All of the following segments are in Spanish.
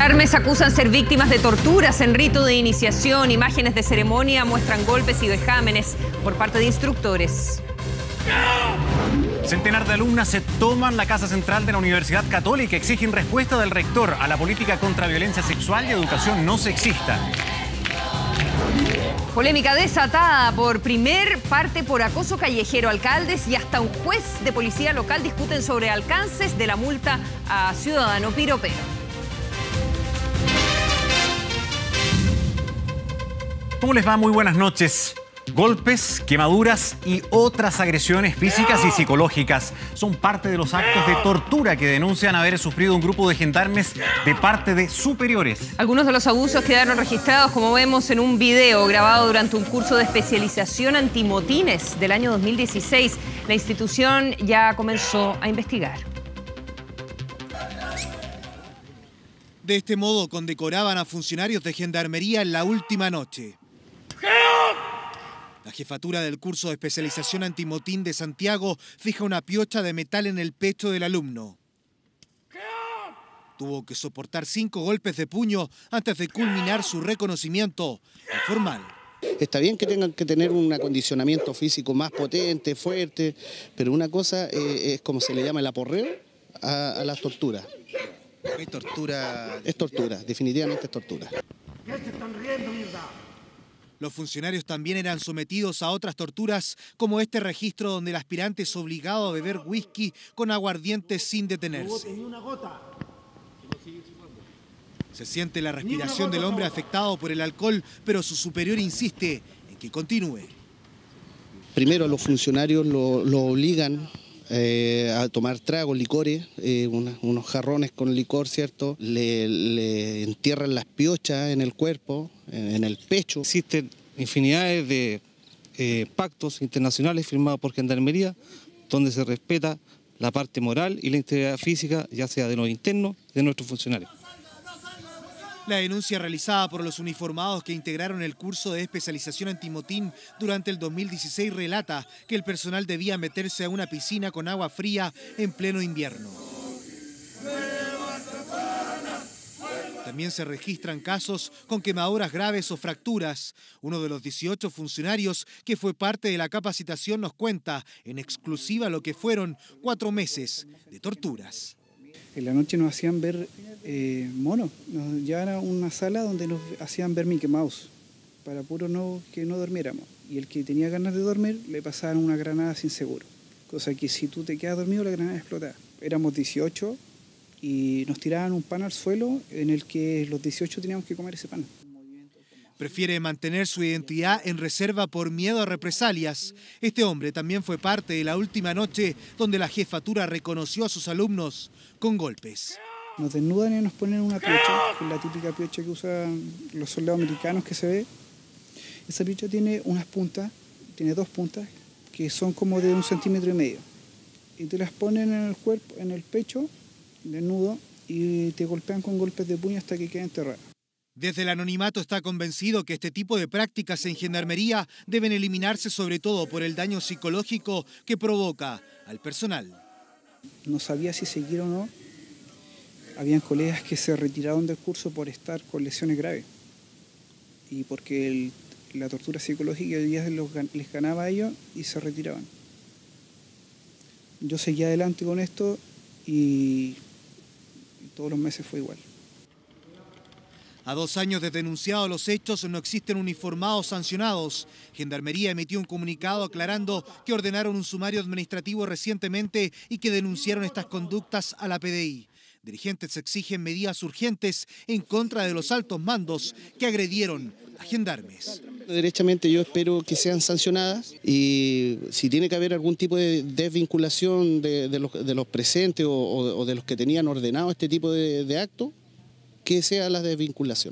Gendarmes acusan ser víctimas de torturas en rito de iniciación. Imágenes de ceremonia muestran golpes y vejámenes por parte de instructores. Centenar de alumnas se toman la Casa Central de la Universidad Católica. Exigen respuesta del rector a la política contra violencia sexual y educación no sexista. Polémica desatada por primer parte por acoso callejero. Alcaldes y hasta un juez de policía local discuten sobre alcances de la multa a ciudadano piropero. ¿Cómo les va? Muy buenas noches. Golpes, quemaduras y otras agresiones físicas y psicológicas son parte de los actos de tortura que denuncian haber sufrido un grupo de gendarmes de parte de superiores. Algunos de los abusos quedaron registrados, como vemos en un video grabado durante un curso de especialización antimotines del año 2016. La institución ya comenzó a investigar. De este modo condecoraban a funcionarios de gendarmería en la última noche. La jefatura del curso de especialización antimotín de Santiago fija una piocha de metal en el pecho del alumno. Tuvo que soportar 5 golpes de puño antes de culminar su reconocimiento formal. Está bien que tengan que tener un acondicionamiento físico más potente, fuerte, pero una cosa es como se le llama el aporreo a las torturas. ¿Es tortura? Es tortura, definitivamente es tortura. Los funcionarios también eran sometidos a otras torturas, como este registro donde el aspirante es obligado a beber whisky con aguardiente sin detenerse. Se siente la respiración del hombre afectado por el alcohol, pero su superior insiste en que continúe. Primero los funcionarios lo obligan a tomar tragos, licores, unos jarrones con licor, ¿cierto? Le entierran las piochas en el cuerpo, en el pecho. Existen infinidades de pactos internacionales firmados por Gendarmería donde se respeta la parte moral y la integridad física, ya sea de los internos y de nuestros funcionarios. La denuncia realizada por los uniformados que integraron el curso de especialización antimotín durante el 2016 relata que el personal debía meterse a una piscina con agua fría en pleno invierno. También se registran casos con quemaduras graves o fracturas. Uno de los 18 funcionarios que fue parte de la capacitación nos cuenta en exclusiva lo que fueron 4 meses de torturas. En la noche nos hacían ver monos, nos llevaban a una sala donde nos hacían ver Mickey Mouse, para que no durmiéramos. Y el que tenía ganas de dormir le pasaban una granada sin seguro, cosa que si tú te quedas dormido la granada explotaba. Éramos 18 y nos tiraban un pan al suelo en el que los 18 teníamos que comer ese pan. Prefiere mantener su identidad en reserva por miedo a represalias. Este hombre también fue parte de la última noche donde la jefatura reconoció a sus alumnos con golpes. Nos desnudan y nos ponen una piocha, que es la típica piocha que usan los soldados americanos que se ve. Esa piocha tiene unas puntas, tiene 2 puntas, que son como de 1,5 centímetros. Y te las ponen en el cuerpo, en el pecho, desnudo, y te golpean con golpes de puño hasta que quede enterrado. Desde el anonimato está convencido que este tipo de prácticas en gendarmería deben eliminarse, sobre todo por el daño psicológico que provoca al personal. No sabía si seguir o no. Habían colegas que se retiraron del curso por estar con lesiones graves y porque la tortura psicológica hoy día les ganaba a ellos y se retiraban. Yo seguí adelante con esto y todos los meses fue igual. A 2 años de denunciados los hechos, no existen uniformados sancionados. Gendarmería emitió un comunicado aclarando que ordenaron un sumario administrativo recientemente y que denunciaron estas conductas a la PDI. Dirigentes exigen medidas urgentes en contra de los altos mandos que agredieron a gendarmes. Derechamente yo espero que sean sancionadas y si tiene que haber algún tipo de desvinculación de los presentes o de los que tenían ordenado este tipo de actos, que sea la desvinculación.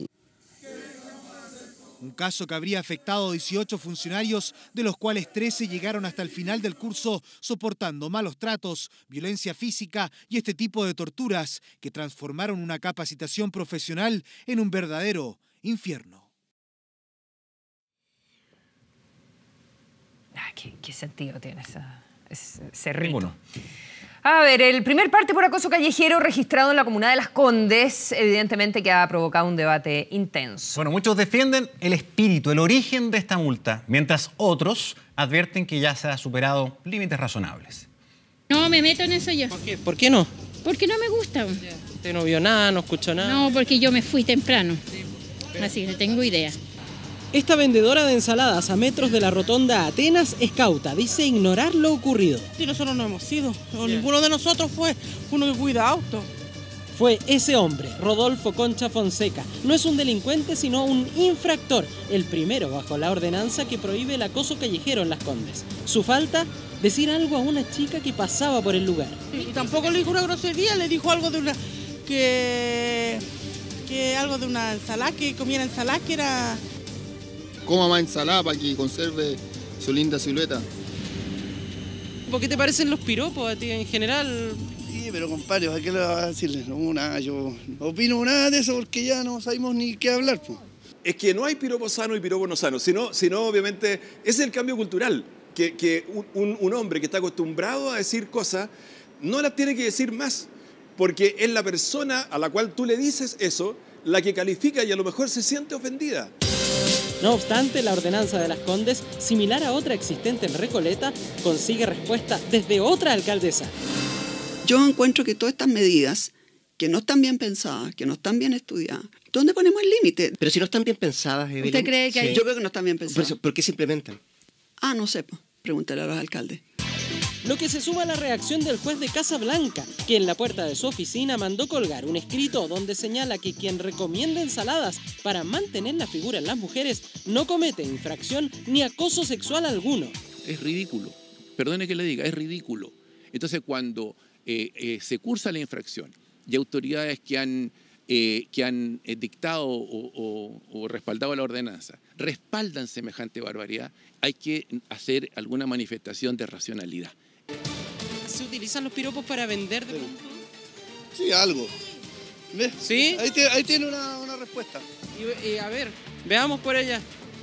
Un caso que habría afectado a 18 funcionarios, de los cuales 13 llegaron hasta el final del curso soportando malos tratos, violencia física y este tipo de torturas que transformaron una capacitación profesional en un verdadero infierno. ¿Qué sentido tiene ese rito? Bueno. A ver, el primer parte por acoso callejero registrado en la comuna de Las Condes, evidentemente que ha provocado un debate intenso. Bueno, muchos defienden el espíritu, el origen de esta multa, mientras otros advierten que ya se ha superado límites razonables. No me meto en eso yo. ¿Por qué no? Porque no me gusta. Usted no vio nada, no escuchó nada. No, porque yo me fui temprano. Así que no tengo idea. Esta vendedora de ensaladas a metros de la rotonda Atenas es cauta, dice ignorar lo ocurrido. Sí, nosotros no hemos sido, ninguno de nosotros fue uno que cuida autos. Fue ese hombre, Rodolfo Concha Fonseca. No es un delincuente, sino un infractor, el primero bajo la ordenanza que prohíbe el acoso callejero en Las Condes. Su falta, decir algo a una chica que pasaba por el lugar. Y tampoco le dijo una grosería, le dijo algo de una algo de una ensalada, que comiera ensalada, que era... Coma más ensalada para que conserve su linda silueta. ¿Por qué te parecen los piropos a ti en general? Sí, pero compadre, ¿a qué le vas a decirle? No, nada, yo no opino nada de eso porque ya no sabemos ni qué hablar. Po. Es que no hay piropo sano y piropo no sano, sino obviamente, ese es el cambio cultural, que un hombre que está acostumbrado a decir cosas no las tiene que decir más, porque es la persona a la cual tú le dices eso la que califica y a lo mejor se siente ofendida. No obstante, la ordenanza de Las Condes, similar a otra existente en Recoleta, consigue respuesta desde otra alcaldesa. Yo encuentro que todas estas medidas, que no están bien pensadas, que no están bien estudiadas, ¿dónde ponemos el límite? Pero si no están bien pensadas, Evelyn. ¿Usted cree que hay...? Yo creo que no están bien pensadas. ¿Por qué se implementan? Ah, no sé, pues, pregúntale a los alcaldes. Lo que se suma a la reacción del juez de Casablanca, que en la puerta de su oficina mandó colgar un escrito donde señala que quien recomienda ensaladas para mantener la figura en las mujeres no comete infracción ni acoso sexual alguno. Es ridículo, perdone que le diga, es ridículo. Entonces cuando se cursa la infracción y autoridades que han dictado o respaldado la ordenanza respaldan semejante barbaridad, hay que hacer alguna manifestación de racionalidad. ¿Se utilizan los piropos para vender? Sí, algo. ¿Ves? ¿Sí? Ahí tiene una respuesta. Y a ver, veamos por ella.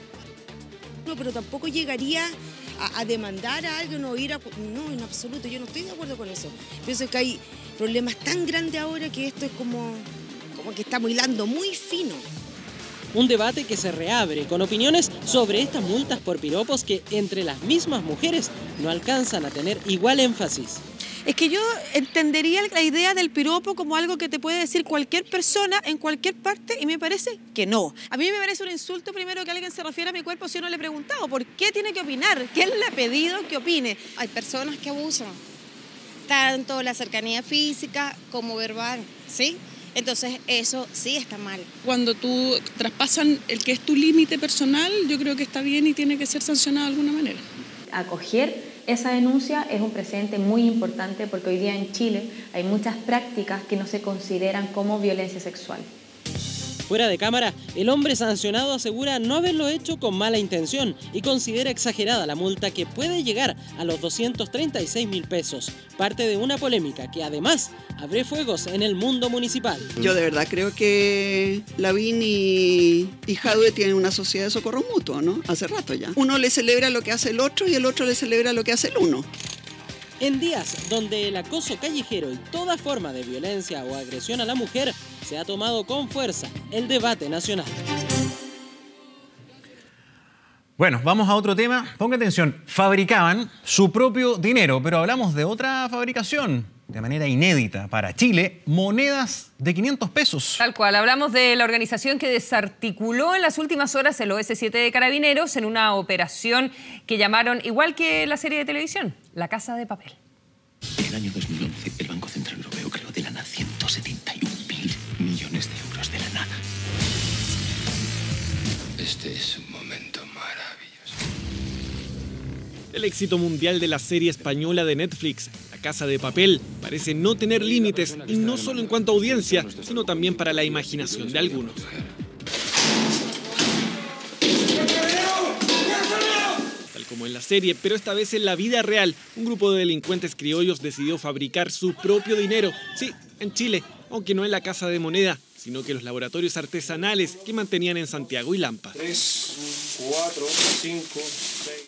No, pero tampoco llegaría a demandar a alguien o ir a... No, en absoluto, yo no estoy de acuerdo con eso. Pienso que hay problemas tan grandes ahora que esto es como que estamos hilando muy fino. Un debate que se reabre con opiniones sobre estas multas por piropos que entre las mismas mujeres no alcanzan a tener igual énfasis. Es que yo entendería la idea del piropo como algo que te puede decir cualquier persona en cualquier parte y me parece que no. A mí me parece un insulto primero que alguien se refiera a mi cuerpo si yo no le he preguntado. ¿Por qué tiene que opinar? ¿Quién le ha pedido que opine? Hay personas que abusan, tanto la cercanía física como verbal, ¿sí? Entonces eso sí está mal. Cuando tú traspasan el que es tu límite personal, yo creo que está bien y tiene que ser sancionado de alguna manera. Acoger esa denuncia es un precedente muy importante porque hoy día en Chile hay muchas prácticas que no se consideran como violencia sexual. Fuera de cámara, el hombre sancionado asegura no haberlo hecho con mala intención y considera exagerada la multa que puede llegar a los 236.000 pesos, parte de una polémica que además abre fuegos en el mundo municipal. Yo de verdad creo que Lavín y Jadwe tienen una sociedad de socorro mutuo, ¿no? Hace rato ya. Uno le celebra lo que hace el otro y el otro le celebra lo que hace el uno. En días donde el acoso callejero y toda forma de violencia o agresión a la mujer se ha tomado con fuerza el debate nacional. Bueno, vamos a otro tema. Ponga atención, fabricaban su propio dinero, pero hablamos de otra fabricación, de manera inédita para Chile, monedas de 500 pesos. Tal cual, hablamos de la organización que desarticuló en las últimas horas el OS7 de Carabineros en una operación que llamaron, igual que la serie de televisión, La Casa de Papel. En el año 2011, el Banco Central Europeo creó de la nada 171.000 millones de euros de la nada. Este es un momento maravilloso. El éxito mundial de la serie española de Netflix, La Casa de Papel, parece no tener límites, y no solo en cuanto a audiencia, sino también para la imaginación de algunos. Tal como en la serie, pero esta vez en la vida real, un grupo de delincuentes criollos decidió fabricar su propio dinero. Sí, en Chile, aunque no en la Casa de Moneda, sino que los laboratorios artesanales que mantenían en Santiago y Lampa. 3, 4, 5, 6...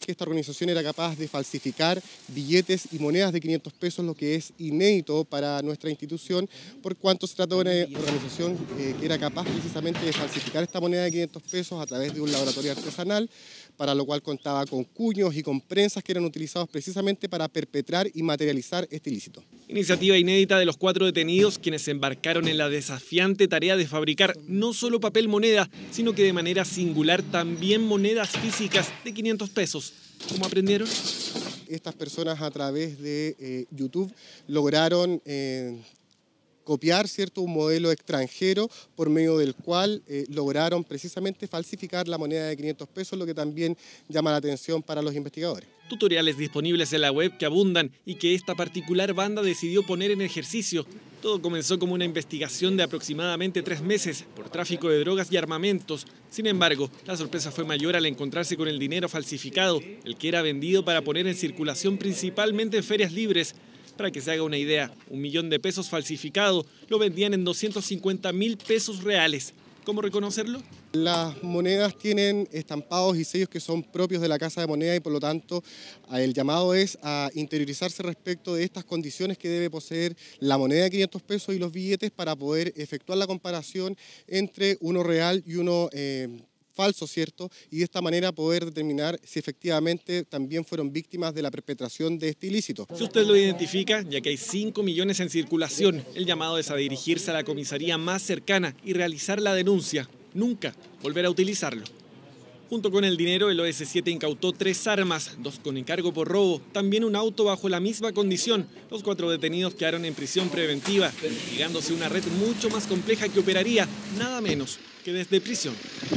que esta organización era capaz de falsificar billetes y monedas de 500 pesos, lo que es inédito para nuestra institución, por cuanto se trata de una organización que era capaz precisamente de falsificar esta moneda de 500 pesos a través de un laboratorio artesanal, para lo cual contaba con cuños y con prensas que eran utilizados precisamente para perpetrar y materializar este ilícito. Iniciativa inédita de los 4 detenidos, quienes se embarcaron en la desafiante tarea de fabricar no solo papel moneda, sino que de manera singular también monedas físicas de 500 pesos. ¿Cómo aprendieron? Estas personas a través de YouTube lograron copiar, ¿cierto?, un modelo extranjero por medio del cual lograron precisamente falsificar la moneda de 500 pesos, lo que también llama la atención para los investigadores. Tutoriales disponibles en la web que abundan y que esta particular banda decidió poner en ejercicio. Todo comenzó como una investigación de aproximadamente 3 meses por tráfico de drogas y armamentos. Sin embargo, la sorpresa fue mayor al encontrarse con el dinero falsificado, el que era vendido para poner en circulación principalmente en ferias libres. Para que se haga una idea, 1 millón de pesos falsificado lo vendían en 250.000 pesos reales. ¿Cómo reconocerlo? Las monedas tienen estampados y sellos que son propios de la Casa de Moneda y por lo tanto el llamado es a interiorizarse respecto de estas condiciones que debe poseer la moneda de 500 pesos y los billetes para poder efectuar la comparación entre uno real y uno falso, ¿cierto? Y de esta manera poder determinar si efectivamente también fueron víctimas de la perpetración de este ilícito. Si usted lo identifica, ya que hay 5 millones en circulación, el llamado es a dirigirse a la comisaría más cercana y realizar la denuncia. Nunca volver a utilizarlo. Junto con el dinero, el OS7 incautó 3 armas, 2 con encargo por robo, también un auto bajo la misma condición. Los 4 detenidos quedaron en prisión preventiva, investigándose una red mucho más compleja que operaría nada menos que desde prisión.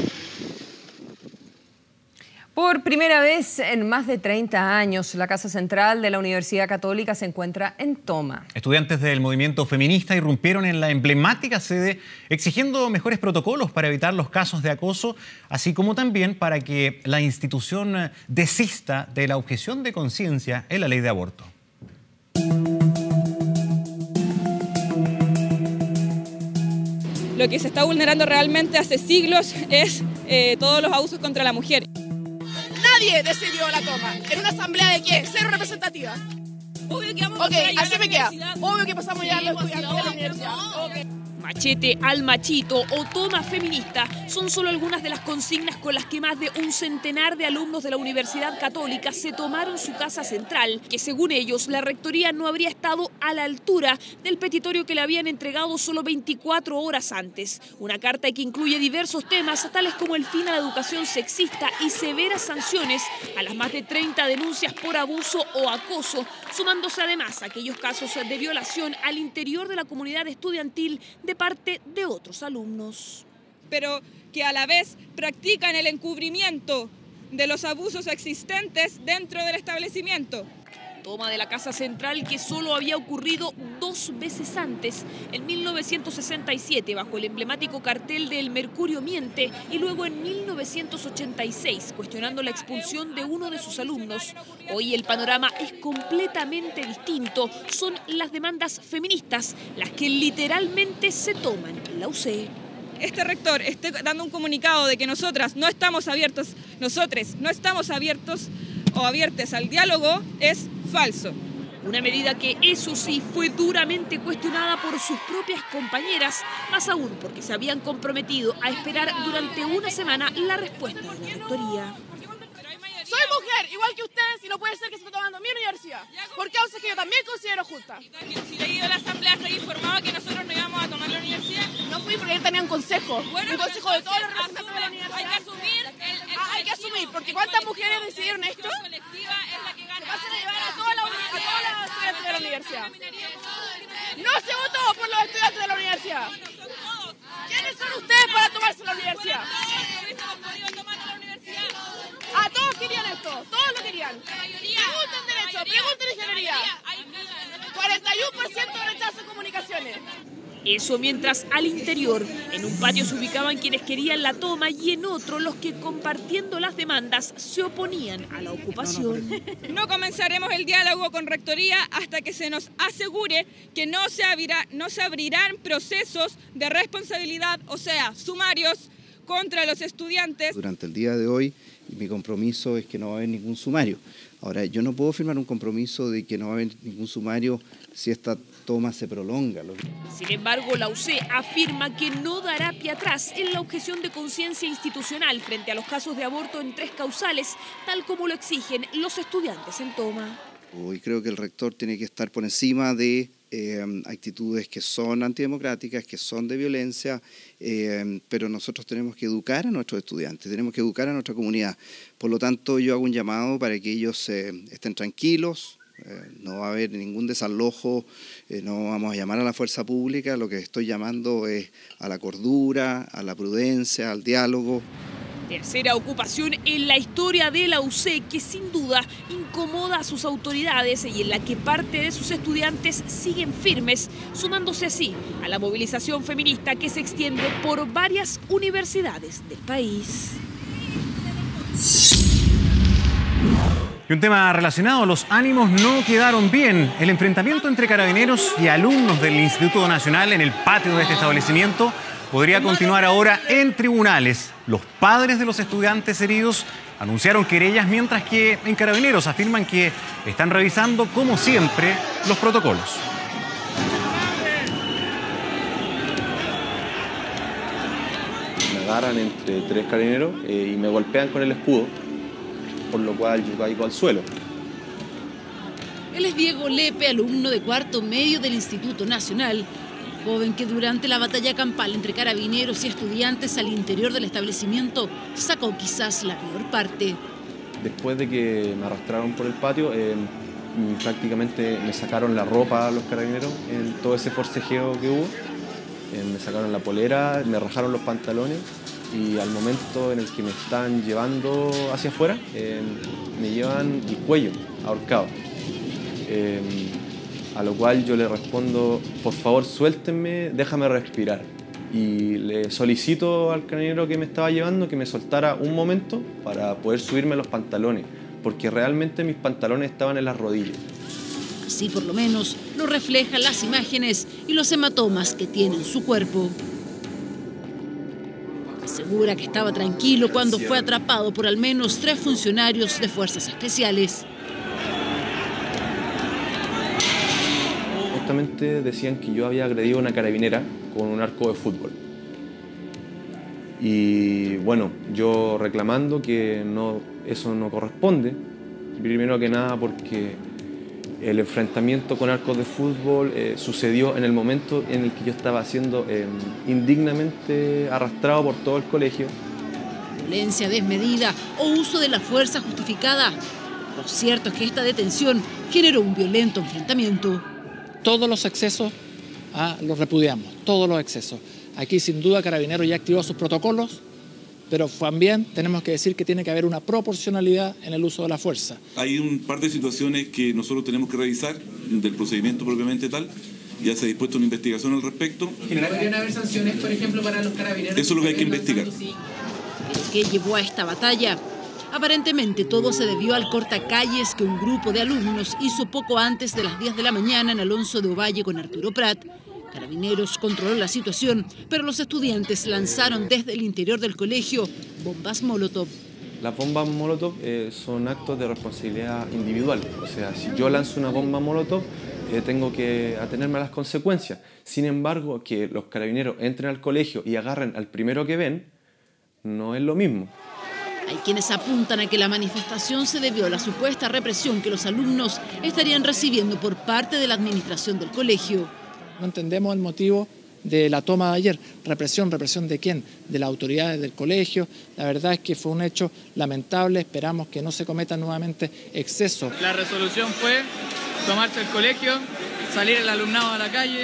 Por primera vez en más de 30 años, la Casa Central de la Universidad Católica se encuentra en toma. Estudiantes del movimiento feminista irrumpieron en la emblemática sede exigiendo mejores protocolos para evitar los casos de acoso, así como también para que la institución desista de la objeción de conciencia en la ley de aborto. Lo que se está vulnerando realmente hace siglos es todos los abusos contra la mujer. Nadie decidió la toma. ¿En una asamblea de qué? Cero representativa. Obvio que vamos así me queda. Obvio que pasamos ya a los estudiantes de la universidad. Okay. Machete al machito o toma feminista son solo algunas de las consignas con las que más de un centenar de alumnos de la Universidad Católica se tomaron su casa central, que según ellos la rectoría no habría estado a la altura del petitorio que le habían entregado solo 24 horas antes. Una carta que incluye diversos temas tales como el fin a la educación sexista y severas sanciones a las más de 30 denuncias por abuso o acoso, sumándose además a aquellos casos de violación al interior de la comunidad estudiantil de parte de otros alumnos. Pero que a la vez practican el encubrimiento de los abusos existentes dentro del establecimiento. Toma de la Casa Central que solo había ocurrido 2 veces antes, en 1967 bajo el emblemático cartel de El Mercurio Miente y luego en 1986 cuestionando la expulsión de uno de sus alumnos. Hoy el panorama es completamente distinto, son las demandas feministas las que literalmente se toman la UC. Este rector esté dando un comunicado de que nosotros no estamos abiertos o abiertes al diálogo es falso. Una medida que, eso sí, fue duramente cuestionada por sus propias compañeras, más aún porque se habían comprometido a esperar durante una semana la respuesta de la rectoría. Soy mujer, igual que ustedes, y no puede ser que se esté tomando mi universidad, por causas que yo también considero justas. Si he ido a la asamblea, ¿está informado que nosotros no íbamos a tomar la universidad? No fui porque él tenía un consejo, un consejo de todos los representantes de la universidad. Hay que asumir hay que asumir, porque ¿cuántas mujeres decidieron esto? Colectiva es la que gana. Pasen a llevar a todas las estudiantes de la universidad. No se votó por los estudiantes de la universidad. ¿Quiénes son ustedes para tomarse la universidad? A todos querían esto, todos lo querían. Pregunten derecho, pregunten ingeniería. 41% de rechazo en comunicaciones. Eso mientras al interior, en un patio se ubicaban quienes querían la toma y en otro los que, compartiendo las demandas, se oponían a la ocupación. No comenzaremos el diálogo con rectoría hasta que se nos asegure que no se abrirán procesos de responsabilidad, o sea, sumarios, contra los estudiantes. Durante el día de hoy Mi compromiso es que no va a haber ningún sumario. Ahora, yo no puedo firmar un compromiso de que no va a haber ningún sumario si esta toma se prolonga. Sin embargo, la UC afirma que no dará pie atrás en la objeción de conciencia institucional frente a los casos de aborto en 3 causales, tal como lo exigen los estudiantes en toma. Y creo que el rector tiene que estar por encima de actitudes que son antidemocráticas, que son de violencia, pero nosotros tenemos que educar a nuestros estudiantes, tenemos que educar a nuestra comunidad. Por lo tanto, yo hago un llamado para que ellos estén tranquilos, no va a haber ningún desalojo, no vamos a llamar a la fuerza pública, lo que estoy llamando es a la cordura, a la prudencia, al diálogo. Tercera ocupación en la historia de la UC que sin duda incomoda a sus autoridades y en la que parte de sus estudiantes siguen firmes, sumándose así a la movilización feminista que se extiende por varias universidades del país. Y un tema relacionado, los ánimos no quedaron bien. El enfrentamiento entre carabineros y alumnos del Instituto Nacional en el patio de este establecimiento podría continuar ahora en tribunales. Los padres de los estudiantes heridos anunciaron querellas, mientras que en Carabineros afirman que están revisando, como siempre, los protocolos. Me agarran entre 3 carabineros y me golpean con el escudo, por lo cual yo caigo al suelo. Él es Diego Lepe, alumno de 4º medio del Instituto Nacional. Joven que durante la batalla campal entre carabineros y estudiantes al interior del establecimiento sacó quizás la peor parte. Después de que me arrastraron por el patio, prácticamente me sacaron la ropa a los carabineros en todo ese forcejeo que hubo. Me sacaron la polera, me rajaron los pantalones y al momento en el que me están llevando hacia afuera, me llevan el cuello ahorcado. A lo cual yo le respondo, por favor suéltenme, déjame respirar. Y le solicito al carabinero que me estaba llevando que me soltara un momento para poder subirme los pantalones, porque realmente mis pantalones estaban en las rodillas. Así por lo menos lo reflejan las imágenes y los hematomas que tiene en su cuerpo. Asegura que estaba tranquilo cuando fue atrapado por al menos 3 funcionarios de fuerzas especiales. Decían que yo había agredido a una carabinera con un arco de fútbol. Y bueno, yo reclamando que eso no corresponde, primero que nada porque el enfrentamiento con arcos de fútbol sucedió en el momento en el que yo estaba siendo indignamente arrastrado por todo el colegio. Violencia desmedida o uso de la fuerza justificada. Lo cierto es que esta detención generó un violento enfrentamiento. Todos los excesos los repudiamos, todos los excesos. Aquí sin duda Carabineros ya activó sus protocolos, pero también tenemos que decir que tiene que haber una proporcionalidad en el uso de la fuerza. Hay un par de situaciones que nosotros tenemos que revisar del procedimiento propiamente tal. Ya se ha dispuesto una investigación al respecto. ¿Podrían haber sanciones, por ejemplo, para los carabineros? Eso es lo que hay que investigar. ¿Qué llevó a esta batalla? Aparentemente todo se debió al cortacalles que un grupo de alumnos hizo poco antes de las 10 de la mañana en Alonso de Ovalle con Arturo Prat. Carabineros controló la situación, pero los estudiantes lanzaron desde el interior del colegio bombas Molotov. Las bombas Molotov son actos de responsabilidad individual. O sea, si yo lanzo una bomba Molotov, tengo que atenerme a las consecuencias. Sin embargo, que los carabineros entren al colegio y agarren al primero que ven, no es lo mismo. Hay quienes apuntan a que la manifestación se debió a la supuesta represión que los alumnos estarían recibiendo por parte de la administración del colegio. No entendemos el motivo de la toma de ayer. ¿Represión de quién? De las autoridades del colegio. La verdad es que fue un hecho lamentable. Esperamos que no se cometan nuevamente excesos. La resolución fue tomarse el colegio, salir el alumnado a la calle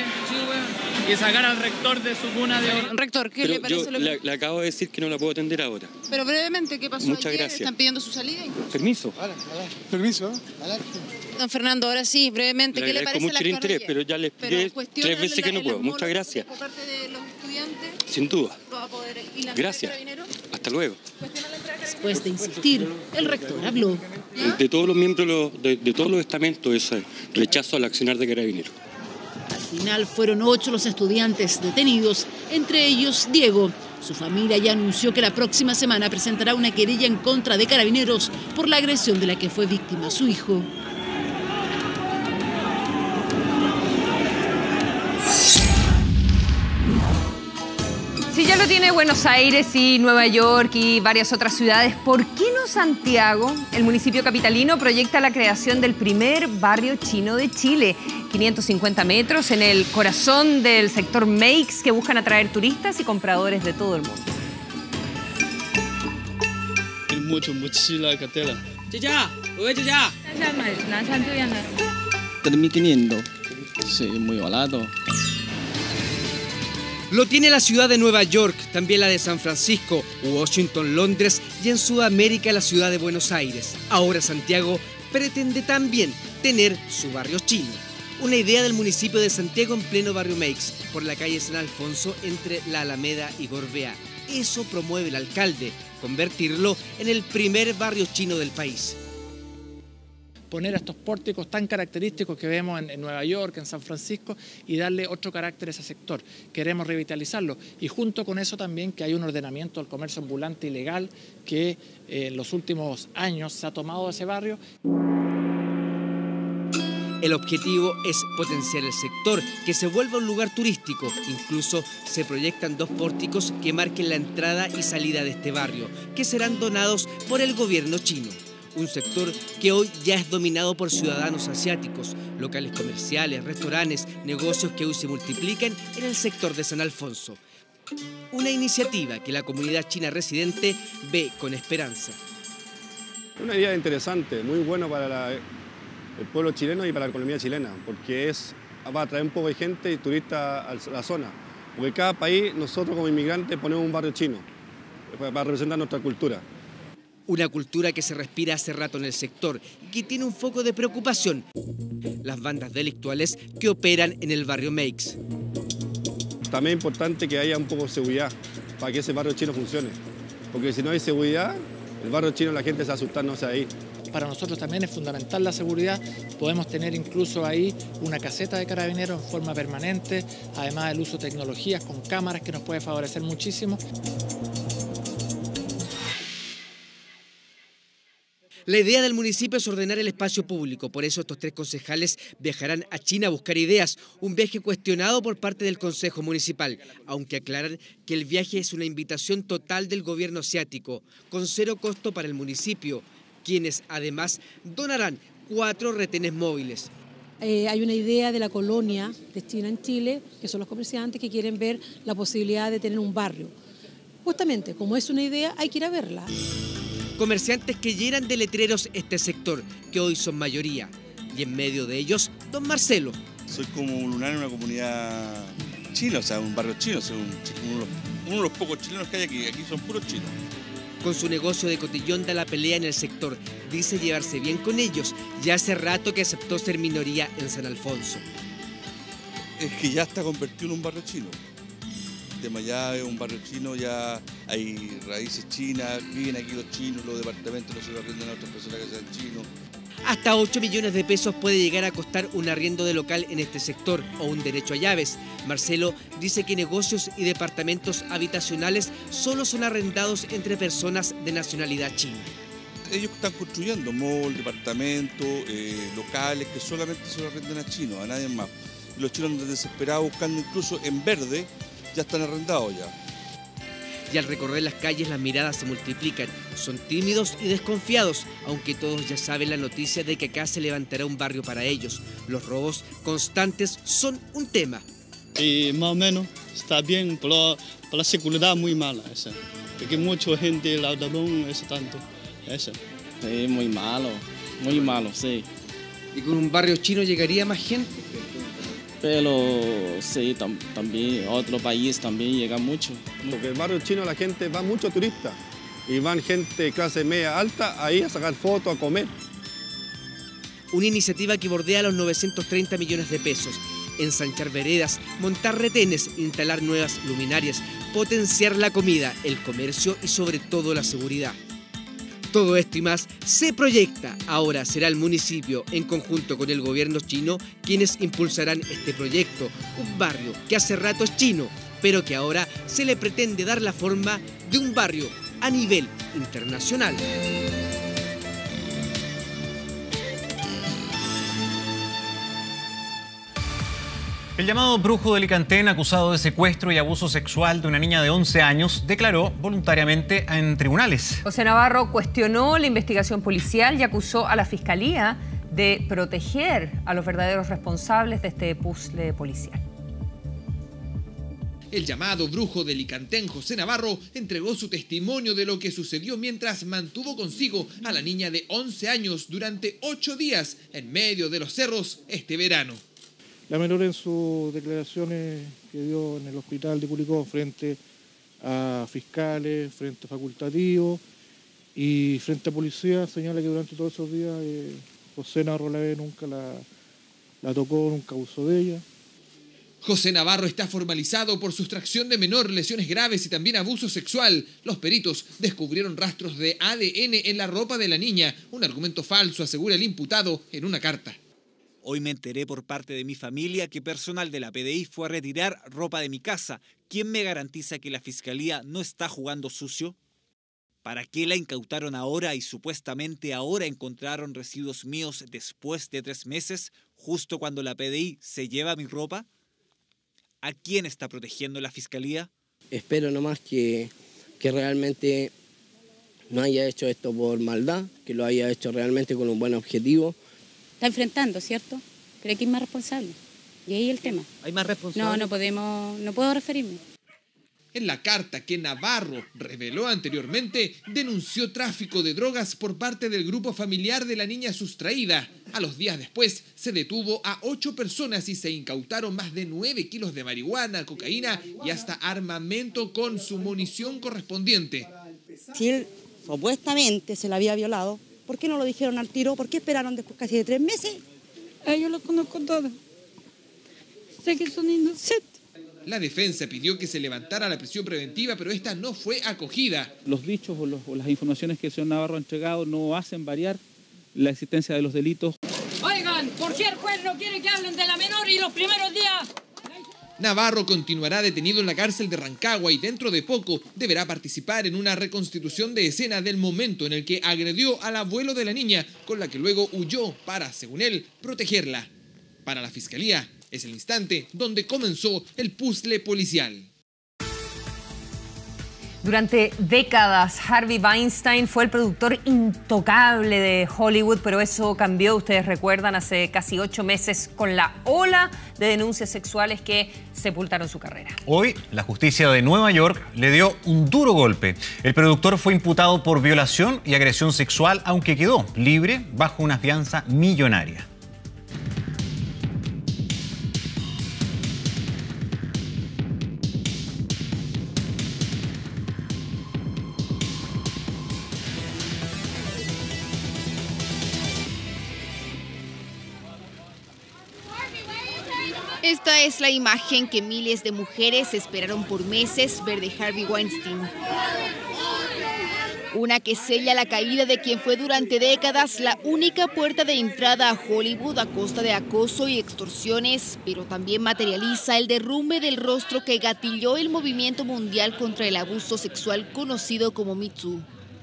y sacar al rector de su cuna de oro. Rector, ¿qué le parece lo que...? Le acabo de decir que no la puedo atender ahora. Pero brevemente, ¿qué pasó Muchas ayer? gracias. ¿Están pidiendo su salida? Permiso. Permiso. Don Fernando, ahora sí, brevemente, ¿qué le parece la mucho el interés, pero ya le expliqué 3 veces que no puedo. Muchas gracias. ¿Por parte de los estudiantes? Sin duda. ¿Lo va a poder ir a Gracias. Hasta luego. Después de insistir, el rector habló. De todos los miembros de todos los estamentos, ese rechazo al accionar de Carabineros. Al final fueron 8 los estudiantes detenidos, entre ellos Diego. Su familia ya anunció que la próxima semana presentará una querella en contra de Carabineros por la agresión de la que fue víctima su hijo. Si ya lo tiene Buenos Aires y Nueva York y varias otras ciudades, ¿por qué no Santiago? El municipio capitalino proyecta la creación del primer barrio chino de Chile. 550 metros en el corazón del sector Meix, que buscan atraer turistas y compradores de todo el mundo. Mochila, cartera. 3.500. Sí, muy barato. Lo tiene la ciudad de Nueva York, también la de San Francisco, Washington, Londres y en Sudamérica la ciudad de Buenos Aires. Ahora Santiago pretende también tener su barrio chino. Una idea del municipio de Santiago en pleno barrio Meix, por la calle San Alfonso entre la Alameda y Gorbea. Eso promueve el alcalde, convertirlo en el primer barrio chino del país. Poner estos pórticos tan característicos que vemos en Nueva York, en San Francisco, y darle otro carácter a ese sector. Queremos revitalizarlo y junto con eso también que hay un ordenamiento del comercio ambulante ilegal que en los últimos años se ha tomado de ese barrio. El objetivo es potenciar el sector, que se vuelva un lugar turístico. Incluso se proyectan 2 pórticos que marquen la entrada y salida de este barrio, que serán donados por el gobierno chino. Un sector que hoy ya es dominado por ciudadanos asiáticos, locales comerciales, restaurantes, negocios que hoy se multiplican en el sector de San Alfonso. Una iniciativa que la comunidad china residente ve con esperanza. Una idea interesante, muy buena para el pueblo chileno y para la economía chilena, porque va a atraer un poco de gente y turistas a la zona. Porque cada país, nosotros como inmigrantes ponemos un barrio chino para representar nuestra cultura. Una cultura que se respira hace rato en el sector y que tiene un foco de preocupación: las bandas delictuales que operan en el barrio Meix. También es importante que haya un poco de seguridad para que ese barrio chino funcione. Porque si no hay seguridad, el barrio chino la gente se va a asustar, no se va a ir. Para nosotros también es fundamental la seguridad. Podemos tener incluso ahí una caseta de carabineros en forma permanente, además del uso de tecnologías con cámaras que nos puede favorecer muchísimo. La idea del municipio es ordenar el espacio público, por eso estos 3 concejales viajarán a China a buscar ideas, un viaje cuestionado por parte del Consejo Municipal, aunque aclaran que el viaje es una invitación total del gobierno asiático, con 0 costo para el municipio, quienes además donarán 4 retenes móviles. Hay una idea de la colonia de China en Chile, que son los comerciantes que quieren ver la posibilidad de tener un barrio. Justamente, como es una idea, hay que ir a verla. Comerciantes que llenan de letreros este sector, que hoy son mayoría. Y en medio de ellos, don Marcelo. Soy como un lunar en una comunidad china, o sea, un barrio chino. Soy uno de los pocos chilenos que hay aquí. Aquí son puros chinos. Con su negocio de cotillón da la pelea en el sector. Dice llevarse bien con ellos. Ya hace rato que aceptó ser minoría en San Alfonso. Es que ya está convertido en un barrio chino. Ya es un barrio chino, ya hay raíces chinas, viven aquí los chinos, los departamentos no se los arriendan a otras personas que sean chinos. Hasta 8 millones de pesos puede llegar a costar un arriendo de local en este sector o un derecho a llaves. Marcelo dice que negocios y departamentos habitacionales solo son arrendados entre personas de nacionalidad china. Ellos están construyendo malls, departamentos, locales que solamente se los arrendan a chinos, a nadie más. Y los chinos andan desesperados buscando incluso en verde. Ya están arrendados ya. Y al recorrer las calles las miradas se multiplican. Son tímidos y desconfiados, aunque todos ya saben la noticia de que acá se levantará un barrio para ellos. Los robos constantes son un tema. Y más o menos está bien, pero la seguridad muy mala esa. Porque mucha gente ladrón, eso tanto. Esa. Sí, muy malo, sí. ¿Y con un barrio chino llegaría más gente? Pero sí, también otro país también llega mucho. Porque el barrio chino la gente va mucho turista y van gente clase media alta ahí a sacar fotos, a comer. Una iniciativa que bordea los 930 millones de pesos. Ensanchar veredas, montar retenes, instalar nuevas luminarias, potenciar la comida, el comercio y sobre todo la seguridad. Todo esto y más se proyecta. Ahora será el municipio, en conjunto con el gobierno chino, quienes impulsarán este proyecto. Un barrio que hace rato es chino, pero que ahora se le pretende dar la forma de un barrio a nivel internacional. El llamado brujo de Alicantén, acusado de secuestro y abuso sexual de una niña de 11 años, declaró voluntariamente en tribunales. José Navarro cuestionó la investigación policial y acusó a la Fiscalía de proteger a los verdaderos responsables de este puzzle policial. El llamado brujo de Alicantén, José Navarro, entregó su testimonio de lo que sucedió mientras mantuvo consigo a la niña de 11 años durante 8 días en medio de los cerros este verano. La menor en sus declaraciones que dio en el hospital de Curicó frente a fiscales, frente a facultativos y frente a policía señala que durante todos esos días José Navarro nunca la tocó, nunca abusó de ella. José Navarro está formalizado por sustracción de menor, lesiones graves y también abuso sexual. Los peritos descubrieron rastros de ADN en la ropa de la niña, un argumento falso, asegura el imputado en una carta. Hoy me enteré por parte de mi familia que personal de la PDI fue a retirar ropa de mi casa. ¿Quién me garantiza que la Fiscalía no está jugando sucio? ¿Para qué la incautaron ahora y supuestamente ahora encontraron residuos míos después de 3 meses, justo cuando la PDI se lleva mi ropa? ¿A quién está protegiendo la Fiscalía? Espero nomás que realmente no haya hecho esto por maldad, que lo haya hecho realmente con un buen objetivo. Está enfrentando, ¿cierto? Pero ¿quién es más responsable? Y ahí el tema. ¿Hay más responsables? No puedo referirme. En la carta que Navarro reveló anteriormente, denunció tráfico de drogas por parte del grupo familiar de la niña sustraída. A los días después, se detuvo a 8 personas y se incautaron más de 9 kilos de marihuana, cocaína y hasta armamento con su munición correspondiente. Si él supuestamente se la había violado, ¿por qué no lo dijeron al tiro? ¿Por qué esperaron después casi de 3 meses? Yo los conozco todos. Sé que son inocentes. La defensa pidió que se levantara la prisión preventiva, pero esta no fue acogida. Los dichos o las informaciones que el señor Navarro ha entregado no hacen variar la existencia de los delitos. Oigan, ¿por qué el juez no quiere que hablen de la menor y los primeros días? Navarro continuará detenido en la cárcel de Rancagua y dentro de poco deberá participar en una reconstitución de escena del momento en el que agredió al abuelo de la niña, con la que luego huyó para, según él, protegerla. Para la Fiscalía, es el instante donde comenzó el puzzle policial. Durante décadas, Harvey Weinstein fue el productor intocable de Hollywood, pero eso cambió, ustedes recuerdan, hace casi 8 meses con la ola de denuncias sexuales que sepultaron su carrera. Hoy, la justicia de Nueva York le dio un duro golpe. El productor fue imputado por violación y agresión sexual, aunque quedó libre bajo una fianza millonaria. Esta es la imagen que miles de mujeres esperaron por meses ver de Harvey Weinstein. Una que sella la caída de quien fue durante décadas la única puerta de entrada a Hollywood a costa de acoso y extorsiones, pero también materializa el derrumbe del rostro que gatilló el movimiento mundial contra el abuso sexual conocido como Me Too.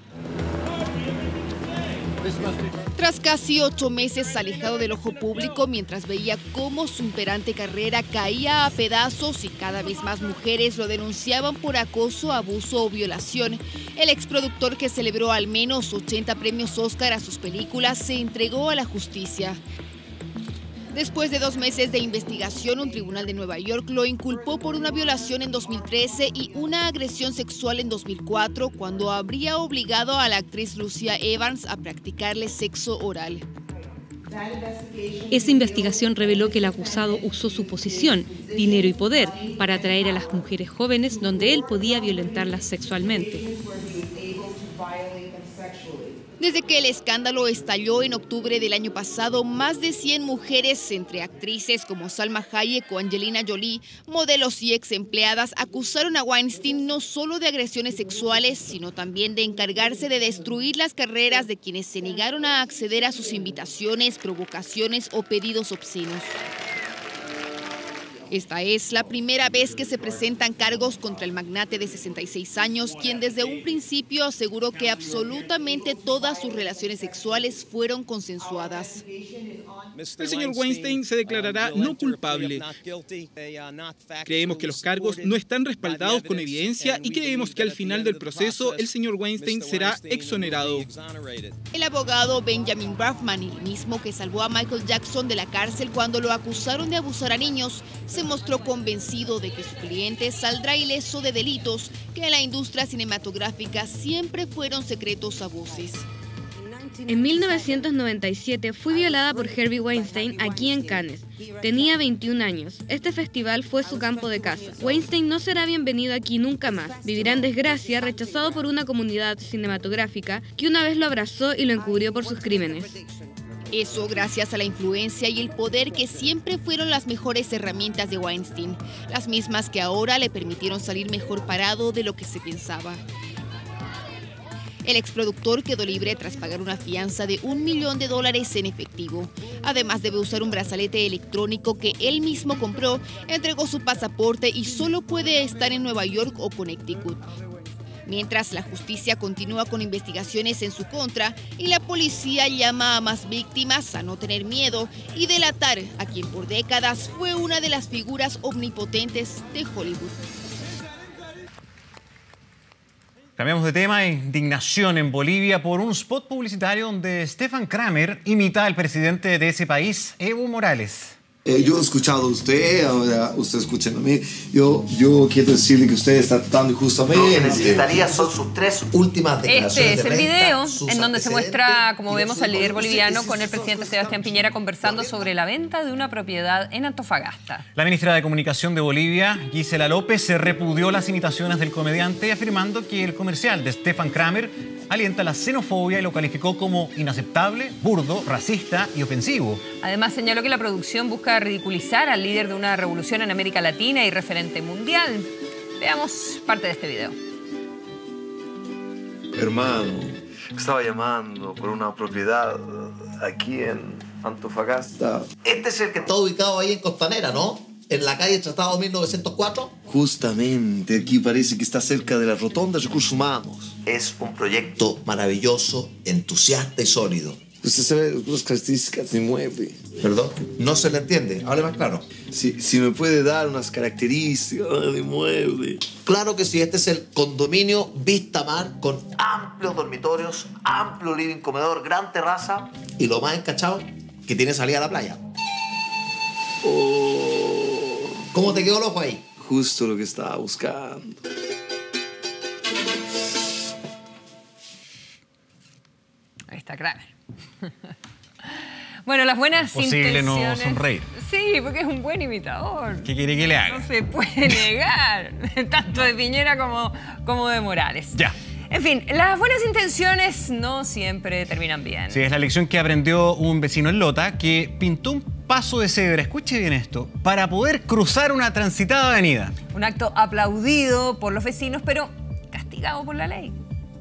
Tras casi 8 meses alejado del ojo público, mientras veía cómo su imperante carrera caía a pedazos y cada vez más mujeres lo denunciaban por acoso, abuso o violación, el exproductor, que celebró al menos 80 premios Oscar a sus películas, se entregó a la justicia. Después de 2 meses de investigación, un tribunal de Nueva York lo inculpó por una violación en 2013 y una agresión sexual en 2004, cuando habría obligado a la actriz Lucia Evans a practicarle sexo oral. Esa investigación reveló que el acusado usó su posición, dinero y poder para atraer a las mujeres jóvenes donde él podía violentarlas sexualmente. Desde que el escándalo estalló en octubre del año pasado, más de 100 mujeres, entre actrices como Salma Hayek o Angelina Jolie, modelos y ex empleadas, acusaron a Weinstein no solo de agresiones sexuales, sino también de encargarse de destruir las carreras de quienes se negaron a acceder a sus invitaciones, provocaciones o pedidos obscenos. Esta es la primera vez que se presentan cargos contra el magnate de 66 años, quien desde un principio aseguró que absolutamente todas sus relaciones sexuales fueron consensuadas. El señor Weinstein se declarará no culpable. Creemos que los cargos no están respaldados con evidencia y creemos que al final del proceso el señor Weinstein será exonerado. El abogado Benjamin Brafman, el mismo que salvó a Michael Jackson de la cárcel cuando lo acusaron de abusar a niños, se mostró convencido de que su cliente saldrá ileso de delitos que en la industria cinematográfica siempre fueron secretos a voces. En 1997 fui violada por Harvey Weinstein aquí en Cannes. Tenía 21 años. Este festival fue su campo de caza. Weinstein no será bienvenido aquí nunca más. Vivirá en desgracia, rechazado por una comunidad cinematográfica que una vez lo abrazó y lo encubrió por sus crímenes. Eso gracias a la influencia y el poder que siempre fueron las mejores herramientas de Weinstein, las mismas que ahora le permitieron salir mejor parado de lo que se pensaba. El exproductor quedó libre tras pagar una fianza de $1 millón en efectivo. Además, debe usar un brazalete electrónico que él mismo compró, entregó su pasaporte y solo puede estar en Nueva York o Connecticut. Mientras la justicia continúa con investigaciones en su contra y la policía llama a más víctimas a no tener miedo y delatar a quien por décadas fue una de las figuras omnipotentes de Hollywood. Cambiamos de tema. Indignación en Bolivia por un spot publicitario donde Stefan Kramer imita al presidente de ese país, Evo Morales. Yo he escuchado a usted, ahora usted escucha a mí. Yo quiero decirle que usted está tratando injustamente. Lo que necesitaría son sus 3 últimas declaraciones. Este es el video en donde se muestra, como vemos, al líder boliviano con el presidente Sebastián Piñera conversando sobre la venta de una propiedad en Antofagasta. La ministra de Comunicación de Bolivia, Gisela López, se repudió las imitaciones del comediante, afirmando que el comercial de Stefan Kramer alienta la xenofobia y lo calificó como inaceptable, burdo, racista y ofensivo. Además, señaló que la producción busca ridiculizar al líder de una revolución en América Latina y referente mundial. Veamos parte de este video. Hermano, estaba llamando por una propiedad aquí en Antofagasta. Este es el que está ubicado ahí en Costanera, ¿no? En la calle Tratado 1904. Justamente, aquí parece que está cerca de la Rotonda de Recursos Humanos. Es un proyecto maravilloso, entusiasta y sólido. Usted sabe las características del inmueble. ¿Perdón? No se le entiende. Hable más claro. Si me puede dar unas características del inmueble. Claro que sí. Este es el condominio Vista Mar con amplios dormitorios, amplio living comedor, gran terraza y lo más encachado, que tiene salida a la playa. ¿Cómo te quedó el ojo ahí? Justo lo que estaba buscando. Ahí está Kramer. Bueno, las buenas Posible intenciones... no sonreír. Sí, porque es un buen imitador. ¿Qué quiere que le haga? No se puede negar, tanto de Piñera como de Morales. Ya. En fin, las buenas intenciones no siempre terminan bien. Sí, es la lección que aprendió un vecino en Lota que pintó un paso de cebra, escuche bien esto, para poder cruzar una transitada avenida. Un acto aplaudido por los vecinos, pero castigado por la ley.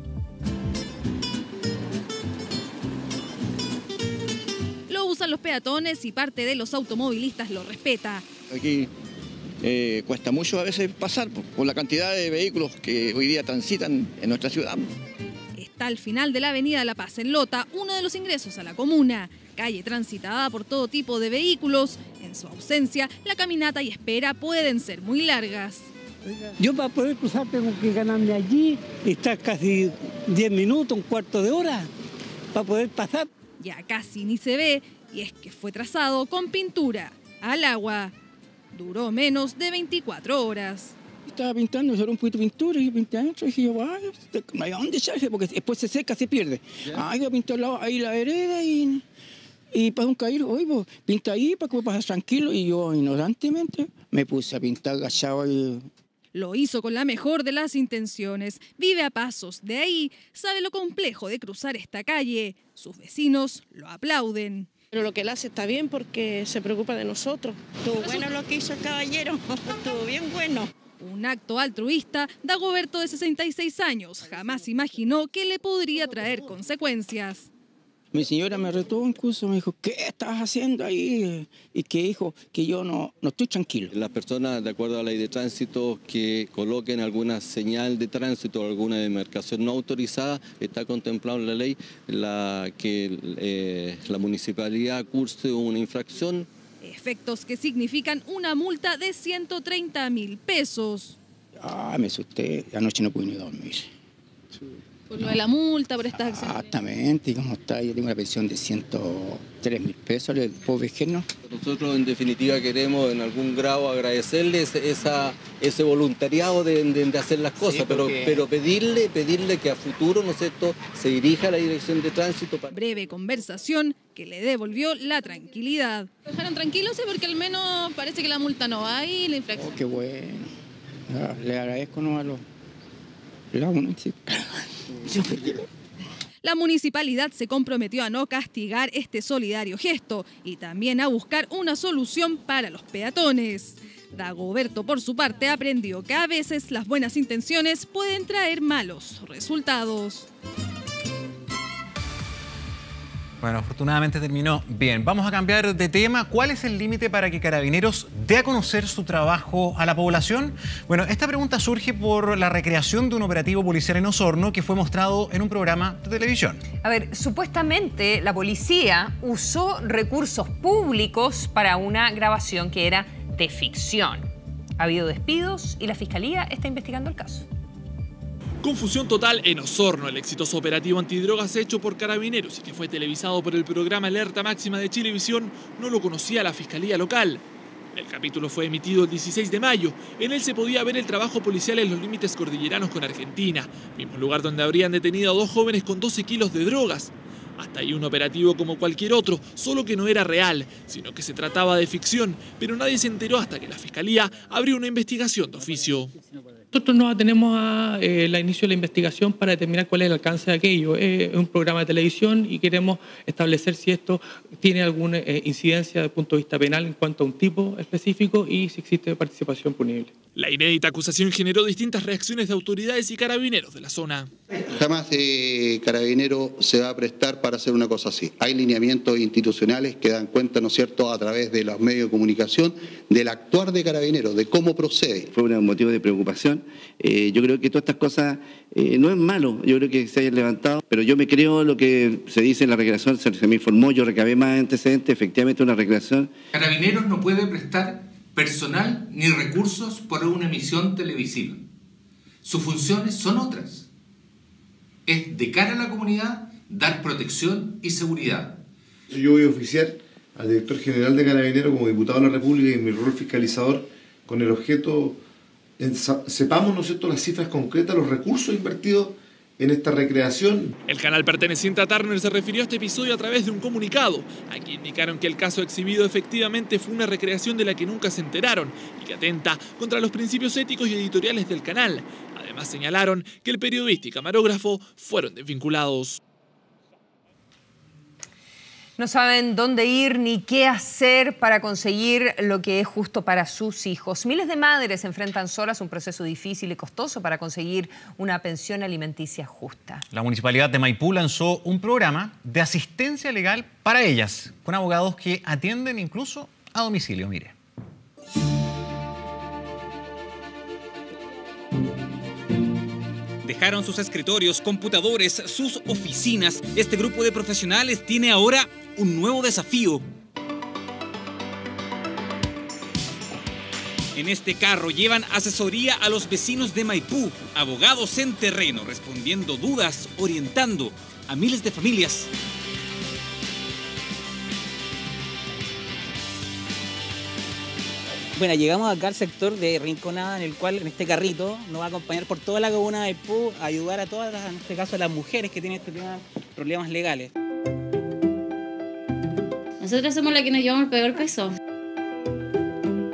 Lo usan los peatones y parte de los automovilistas lo respeta. Aquí cuesta mucho a veces pasar por la cantidad de vehículos que hoy día transitan en nuestra ciudad. Está al final de la avenida La Paz en Lota, uno de los ingresos a la comuna. Calle transitada por todo tipo de vehículos. En su ausencia, la caminata y espera pueden ser muy largas. Yo para poder cruzar tengo que ganarme allí, estar casi 10 minutos, un cuarto de hora, para poder pasar. Ya casi ni se ve, y es que fue trazado con pintura al agua. Duró menos de 24 horas. Estaba pintando, solo un poquito de pintura y yo pinté adentro y dije yo, no hay dónde echarse porque después se seca, se pierde. Yo pinté ahí la vereda y para un caer, oye, pues, pinta ahí para que me pase tranquilo. Y yo inocentemente me puse a pintar agachado y Lo hizo con la mejor de las intenciones. Vive a pasos de ahí, sabe lo complejo de cruzar esta calle. Sus vecinos lo aplauden. Pero lo que él hace está bien porque se preocupa de nosotros. Estuvo bueno lo que hizo el caballero, estuvo bien bueno. Un acto altruista, Dagoberto, de 66 años, jamás imaginó que le podría traer consecuencias. Mi señora me retó incluso, me dijo, ¿qué estás haciendo ahí? Y que dijo que yo no estoy tranquilo. Las personas, de acuerdo a la ley de tránsito, que coloquen alguna señal de tránsito o alguna demarcación no autorizada, está contemplado en la ley que la municipalidad curse una infracción. Efectos que significan una multa de 130.000 pesos. Me asusté, anoche no pude ni dormir. Por lo de la multa, por estas acciones. Exactamente, y como está, yo tengo una pensión de 103.000 pesos, ¿le puedo vejernos? Nosotros en definitiva queremos en algún grado agradecerles ese voluntariado de hacer las cosas, sí, pero pedirle que a futuro, ¿no es cierto?, se dirija a la dirección de tránsito. Breve conversación que le devolvió la tranquilidad. ¿Lo dejaron tranquilos? Sí, porque al menos parece que la multa no va y la infracción. Qué bueno. Le agradezco a los... La municipalidad se comprometió a no castigar este solidario gesto y también a buscar una solución para los peatones. Dagoberto, por su parte, aprendió que a veces las buenas intenciones pueden traer malos resultados. Bueno, afortunadamente terminó bien. Vamos a cambiar de tema. ¿Cuál es el límite para que Carabineros dé a conocer su trabajo a la población? Bueno, esta pregunta surge por la recreación de un operativo policial en Osorno que fue mostrado en un programa de televisión. A ver, supuestamente la policía usó recursos públicos para una grabación que era de ficción. Ha habido despidos y la Fiscalía está investigando el caso. Confusión total en Osorno. El exitoso operativo antidrogas hecho por Carabineros y que fue televisado por el programa Alerta Máxima de Chilevisión no lo conocía la Fiscalía local. El capítulo fue emitido el 16 de mayo. En él se podía ver el trabajo policial en los límites cordilleranos con Argentina, mismo lugar donde habrían detenido a 2 jóvenes con 12 kilos de drogas. Hasta ahí un operativo como cualquier otro, solo que no era real, sino que se trataba de ficción, pero nadie se enteró hasta que la Fiscalía abrió una investigación de oficio. Nosotros nos atenemos a la inicio de la investigación para determinar cuál es el alcance de aquello. Es un programa de televisión y queremos establecer si esto tiene alguna incidencia desde el punto de vista penal en cuanto a un tipo específico y si existe participación punible. La inédita acusación generó distintas reacciones de autoridades y carabineros de la zona. Jamás Carabinero se va a prestar para hacer una cosa así. Hay lineamientos institucionales que dan cuenta, ¿no es cierto?, a través de los medios de comunicación, del actuar de Carabineros, de cómo procede. Fue un motivo de preocupación. Yo creo que todas estas cosas no es malo, yo creo que se hayan levantado, pero yo me creo lo que se dice en la recreación, se me informó, yo recabé más antecedentes, efectivamente una recreación. Carabineros no puede prestar personal ni recursos por una emisión televisiva. Sus funciones son otras. Es de cara a la comunidad dar protección y seguridad. Yo voy a oficiar al director general de Carabineros como diputado de la República y mi rol fiscalizador con el objeto, sepamos, ¿no es cierto?, las cifras concretas, los recursos invertidos en esta recreación. El canal perteneciente a Turner se refirió a este episodio a través de un comunicado. Aquí indicaron que el caso exhibido efectivamente fue una recreación de la que nunca se enteraron y que atenta contra los principios éticos y editoriales del canal. Además señalaron que el periodista y camarógrafo fueron desvinculados. No saben dónde ir ni qué hacer para conseguir lo que es justo para sus hijos. Miles de madres enfrentan solas un proceso difícil y costoso para conseguir una pensión alimenticia justa. La Municipalidad de Maipú lanzó un programa de asistencia legal para ellas, con abogados que atienden incluso a domicilio. Mire. Dejaron sus escritorios, computadores, sus oficinas. Este grupo de profesionales tiene ahora un nuevo desafío. En este carro llevan asesoría a los vecinos de Maipú, abogados en terreno, respondiendo dudas, orientando a miles de familias. Bueno, llegamos acá al sector de Rinconada, en el cual en este carrito nos va a acompañar por toda la comuna de Maipú a ayudar a todas, en este caso a las mujeres que tienen este tema, problemas legales. Nosotras somos las que nos llevamos el peor peso. Somos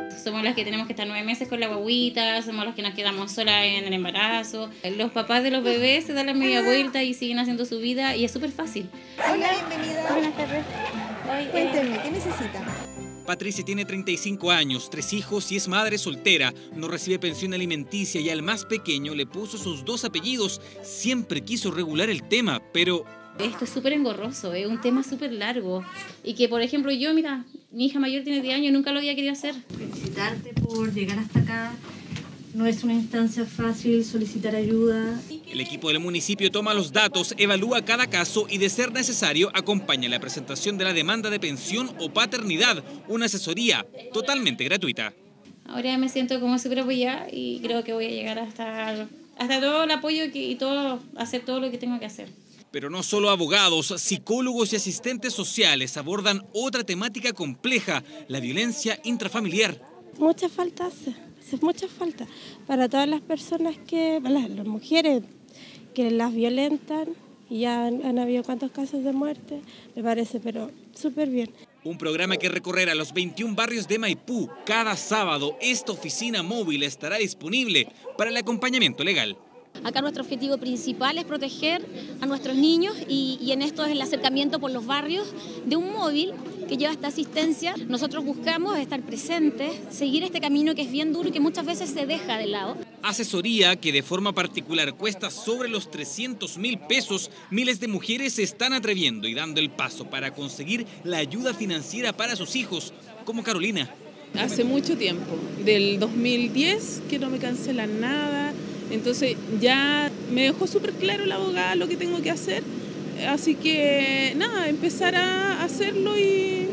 las que tenemos que estar 9 meses con la guagüita, somos las que nos quedamos solas en el embarazo. Los papás de los bebés se dan la media vuelta y siguen haciendo su vida y es súper fácil. Hola, bienvenida. Buenas tardes. Cuéntenme, ¿qué necesita? Patricia tiene 35 años, 3 hijos y es madre soltera. No recibe pensión alimenticia y al más pequeño le puso sus 2 apellidos. Siempre quiso regular el tema, pero... Esto es súper engorroso, es un tema súper largo. Y que, por ejemplo, yo, mira, mi hija mayor tiene 10 años y nunca lo había querido hacer. Felicitarte por llegar hasta acá. No es una instancia fácil solicitar ayuda. El equipo del municipio toma los datos, evalúa cada caso y, de ser necesario, acompaña la presentación de la demanda de pensión o paternidad, una asesoría totalmente gratuita. Ahora ya me siento como súper apoyada y creo que voy a llegar hasta todo el apoyo y hacer todo lo que tengo que hacer. Pero no solo abogados, psicólogos y asistentes sociales abordan otra temática compleja, la violencia intrafamiliar. Mucha falta hace mucha falta para todas las personas las mujeres que las violentan, y ya han habido cuántos casos de muerte, me parece, pero súper bien. Un programa que recorrerá los 21 barrios de Maipú. Cada sábado, esta oficina móvil estará disponible para el acompañamiento legal. Acá nuestro objetivo principal es proteger a nuestros niños y en esto es el acercamiento por los barrios de un móvil que lleva esta asistencia. Nosotros buscamos estar presentes, seguir este camino que es bien duro y que muchas veces se deja de lado. Asesoría que de forma particular cuesta sobre los 300.000 pesos. Miles de mujeres se están atreviendo y dando el paso para conseguir la ayuda financiera para sus hijos, como Carolina. Hace mucho tiempo, del 2010, que no me cancelan nada. Entonces ya me dejó súper claro la abogada lo que tengo que hacer, así que nada, empezar a hacerlo y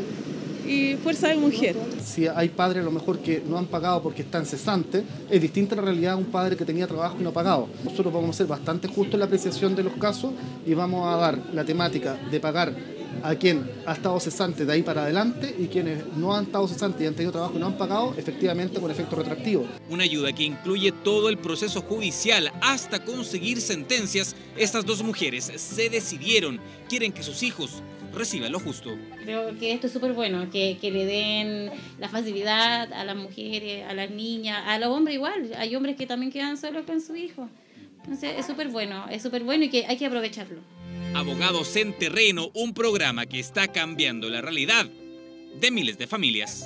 fuerza de mujer. Si hay padres a lo mejor que no han pagado porque están cesantes, es distinta la realidad de un padre que tenía trabajo y no ha pagado. Nosotros vamos a ser bastante justos en la apreciación de los casos y vamos a dar la temática de pagar a quien ha estado cesante de ahí para adelante y quienes no han estado cesantes y han tenido trabajo y no han pagado, efectivamente con efecto retroactivo. Una ayuda que incluye todo el proceso judicial hasta conseguir sentencias. Estas 2 mujeres se decidieron, quieren que sus hijos reciban lo justo. Creo que esto es súper bueno, que le den la facilidad a las mujeres, a las niñas, a los hombres igual. Hay hombres que también quedan solos con su hijo. Entonces es súper bueno y que hay que aprovecharlo. Abogados en Terreno, un programa que está cambiando la realidad de miles de familias.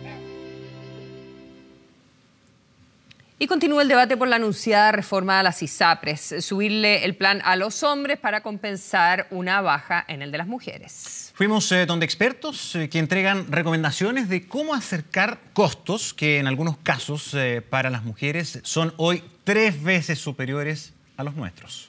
Y continúa el debate por la anunciada reforma a las ISAPRES, subirle el plan a los hombres para compensar una baja en el de las mujeres. Fuimos donde expertos que entregan recomendaciones de cómo acercar costos que en algunos casos para las mujeres son hoy 3 veces superiores a los nuestros.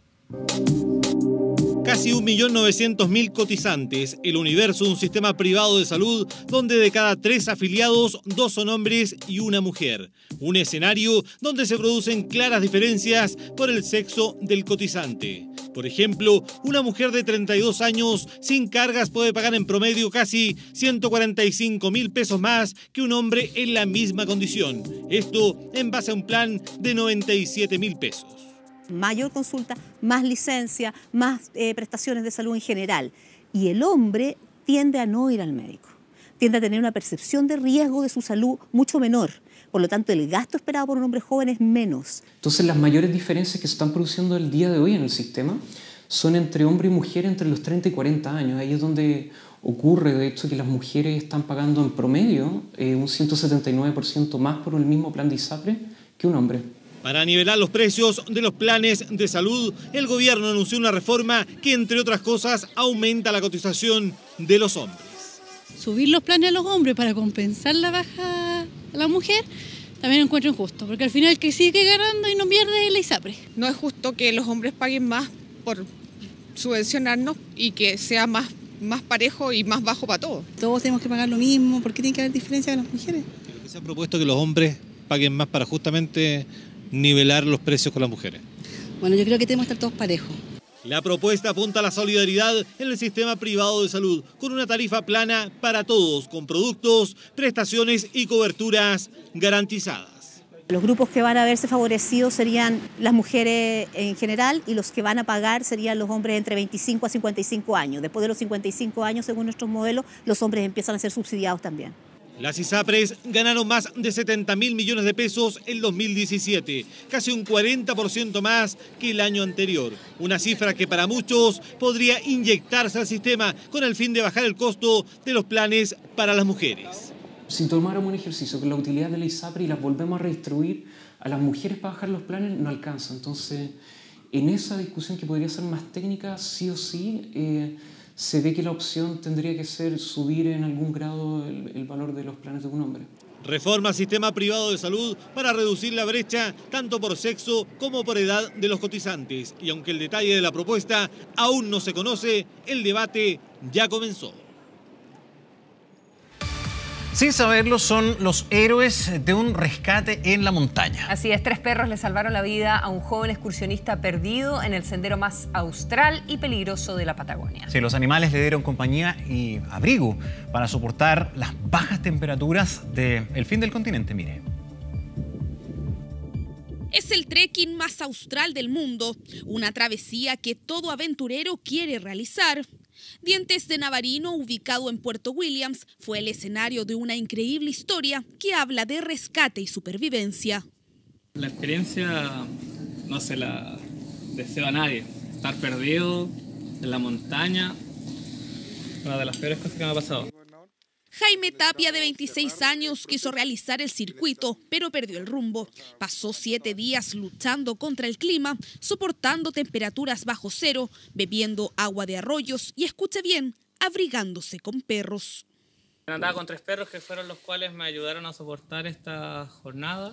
Casi 1.900.000 cotizantes. El Universo, un sistema privado de salud donde de cada 3 afiliados, 2 son hombres y 1 mujer. Un escenario donde se producen claras diferencias por el sexo del cotizante. Por ejemplo, una mujer de 32 años sin cargas puede pagar en promedio casi 145.000 pesos más que un hombre en la misma condición. Esto en base a un plan de 97.000 pesos. Mayor consulta, más licencia, más prestaciones de salud en general. Y el hombre tiende a no ir al médico, tiende a tener una percepción de riesgo de su salud mucho menor. Por lo tanto, el gasto esperado por un hombre joven es menos. Entonces, las mayores diferencias que se están produciendo el día de hoy en el sistema son entre hombre y mujer entre los 30 y 40 años. Ahí es donde ocurre, de hecho, que las mujeres están pagando en promedio un 179% más por el mismo plan de ISAPRE que un hombre. Para nivelar los precios de los planes de salud, el gobierno anunció una reforma que, entre otras cosas, aumenta la cotización de los hombres. Subir los planes a los hombres para compensar la baja a la mujer, también lo encuentro injusto, porque al final el que sigue ganando y no pierde es la ISAPRE. No es justo que los hombres paguen más por subvencionarnos y que sea más parejo y más bajo para todos. Todos tenemos que pagar lo mismo, ¿por qué tiene que haber diferencia con las mujeres? Creo que se ha propuesto que los hombres paguen más para justamente nivelar los precios con las mujeres. Bueno, yo creo que tenemos que estar todos parejos. La propuesta apunta a la solidaridad en el sistema privado de salud, con una tarifa plana para todos, con productos, prestaciones y coberturas garantizadas. Los grupos que van a verse favorecidos serían las mujeres en general y los que van a pagar serían los hombres entre 25 a 55 años. Después de los 55 años, según nuestros modelos, los hombres empiezan a ser subsidiados también. Las ISAPRES ganaron más de 70.000 millones de pesos en 2017, casi un 40% más que el año anterior. Una cifra que para muchos podría inyectarse al sistema con el fin de bajar el costo de los planes para las mujeres. Si tomáramos un ejercicio con la utilidad de la ISAPRE y las volvemos a redistribuir a las mujeres para bajar los planes, no alcanza. Entonces, en esa discusión que podría ser más técnica, sí o sí, se ve que la opción tendría que ser subir en algún grado el valor de los planes de un hombre. Reforma al sistema privado de salud para reducir la brecha tanto por sexo como por edad de los cotizantes. Y aunque el detalle de la propuesta aún no se conoce, el debate ya comenzó. Sin saberlo, son los héroes de un rescate en la montaña. Así es, 3 perros le salvaron la vida a un joven excursionista perdido en el sendero más austral y peligroso de la Patagonia. Sí, los animales le dieron compañía y abrigo para soportar las bajas temperaturas del fin del continente, mire. Es el trekking más austral del mundo, una travesía que todo aventurero quiere realizar. Dientes de Navarino, ubicado en Puerto Williams, fue el escenario de una increíble historia que habla de rescate y supervivencia. La experiencia no se la deseo a nadie. Estar perdido en la montaña, una de las peores cosas que me ha pasado. Jaime Tapia, de 26 años, quiso realizar el circuito, pero perdió el rumbo. Pasó 7 días luchando contra el clima, soportando temperaturas bajo cero, bebiendo agua de arroyos y, escuche bien, abrigándose con perros. Andaba con 3 perros que fueron los cuales me ayudaron a soportar esta jornada.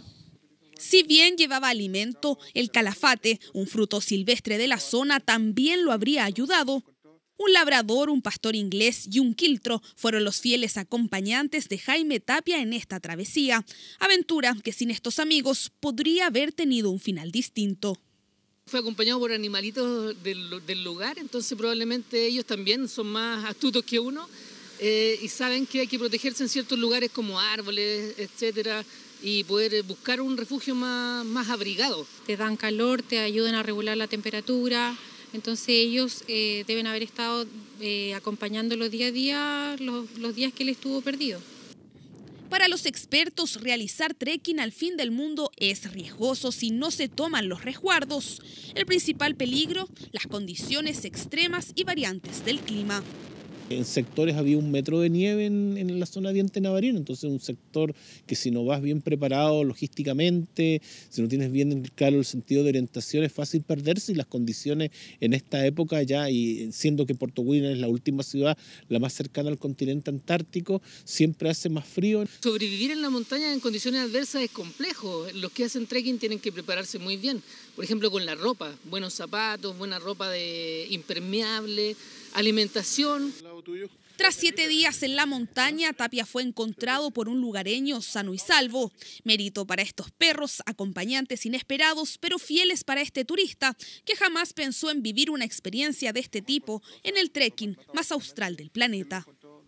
Si bien llevaba alimento, el calafate, un fruto silvestre de la zona, también lo habría ayudado. Un labrador, un pastor inglés y un quiltro fueron los fieles acompañantes de Jaime Tapia en esta travesía. Aventura que sin estos amigos podría haber tenido un final distinto. Fue acompañado por animalitos del lugar, entonces probablemente ellos también son más astutos que uno y saben que hay que protegerse en ciertos lugares como árboles, etcétera, y poder buscar un refugio más abrigado. Te dan calor, te ayudan a regular la temperatura. Entonces ellos deben haber estado acompañándolo día a día los días que él estuvo perdido. Para los expertos, realizar trekking al fin del mundo es riesgoso si no se toman los resguardos. El principal peligro, las condiciones extremas y variantes del clima. En sectores había 1 metro de nieve en la zona de Diente Navarino, entonces un sector que si no vas bien preparado logísticamente, si no tienes bien claro el sentido de orientación, es fácil perderse, y las condiciones en esta época ya, y siendo que Puerto Williams es la última ciudad, la más cercana al continente antártico, siempre hace más frío. Sobrevivir en la montaña en condiciones adversas es complejo. Los que hacen trekking tienen que prepararse muy bien, por ejemplo con la ropa, buenos zapatos, buena ropa impermeable, alimentación. Tras 7 días en la montaña, Tapia fue encontrado por un lugareño sano y salvo. Mérito para estos perros, acompañantes inesperados, pero fieles para este turista, que jamás pensó en vivir una experiencia de este tipo en el trekking más austral del planeta.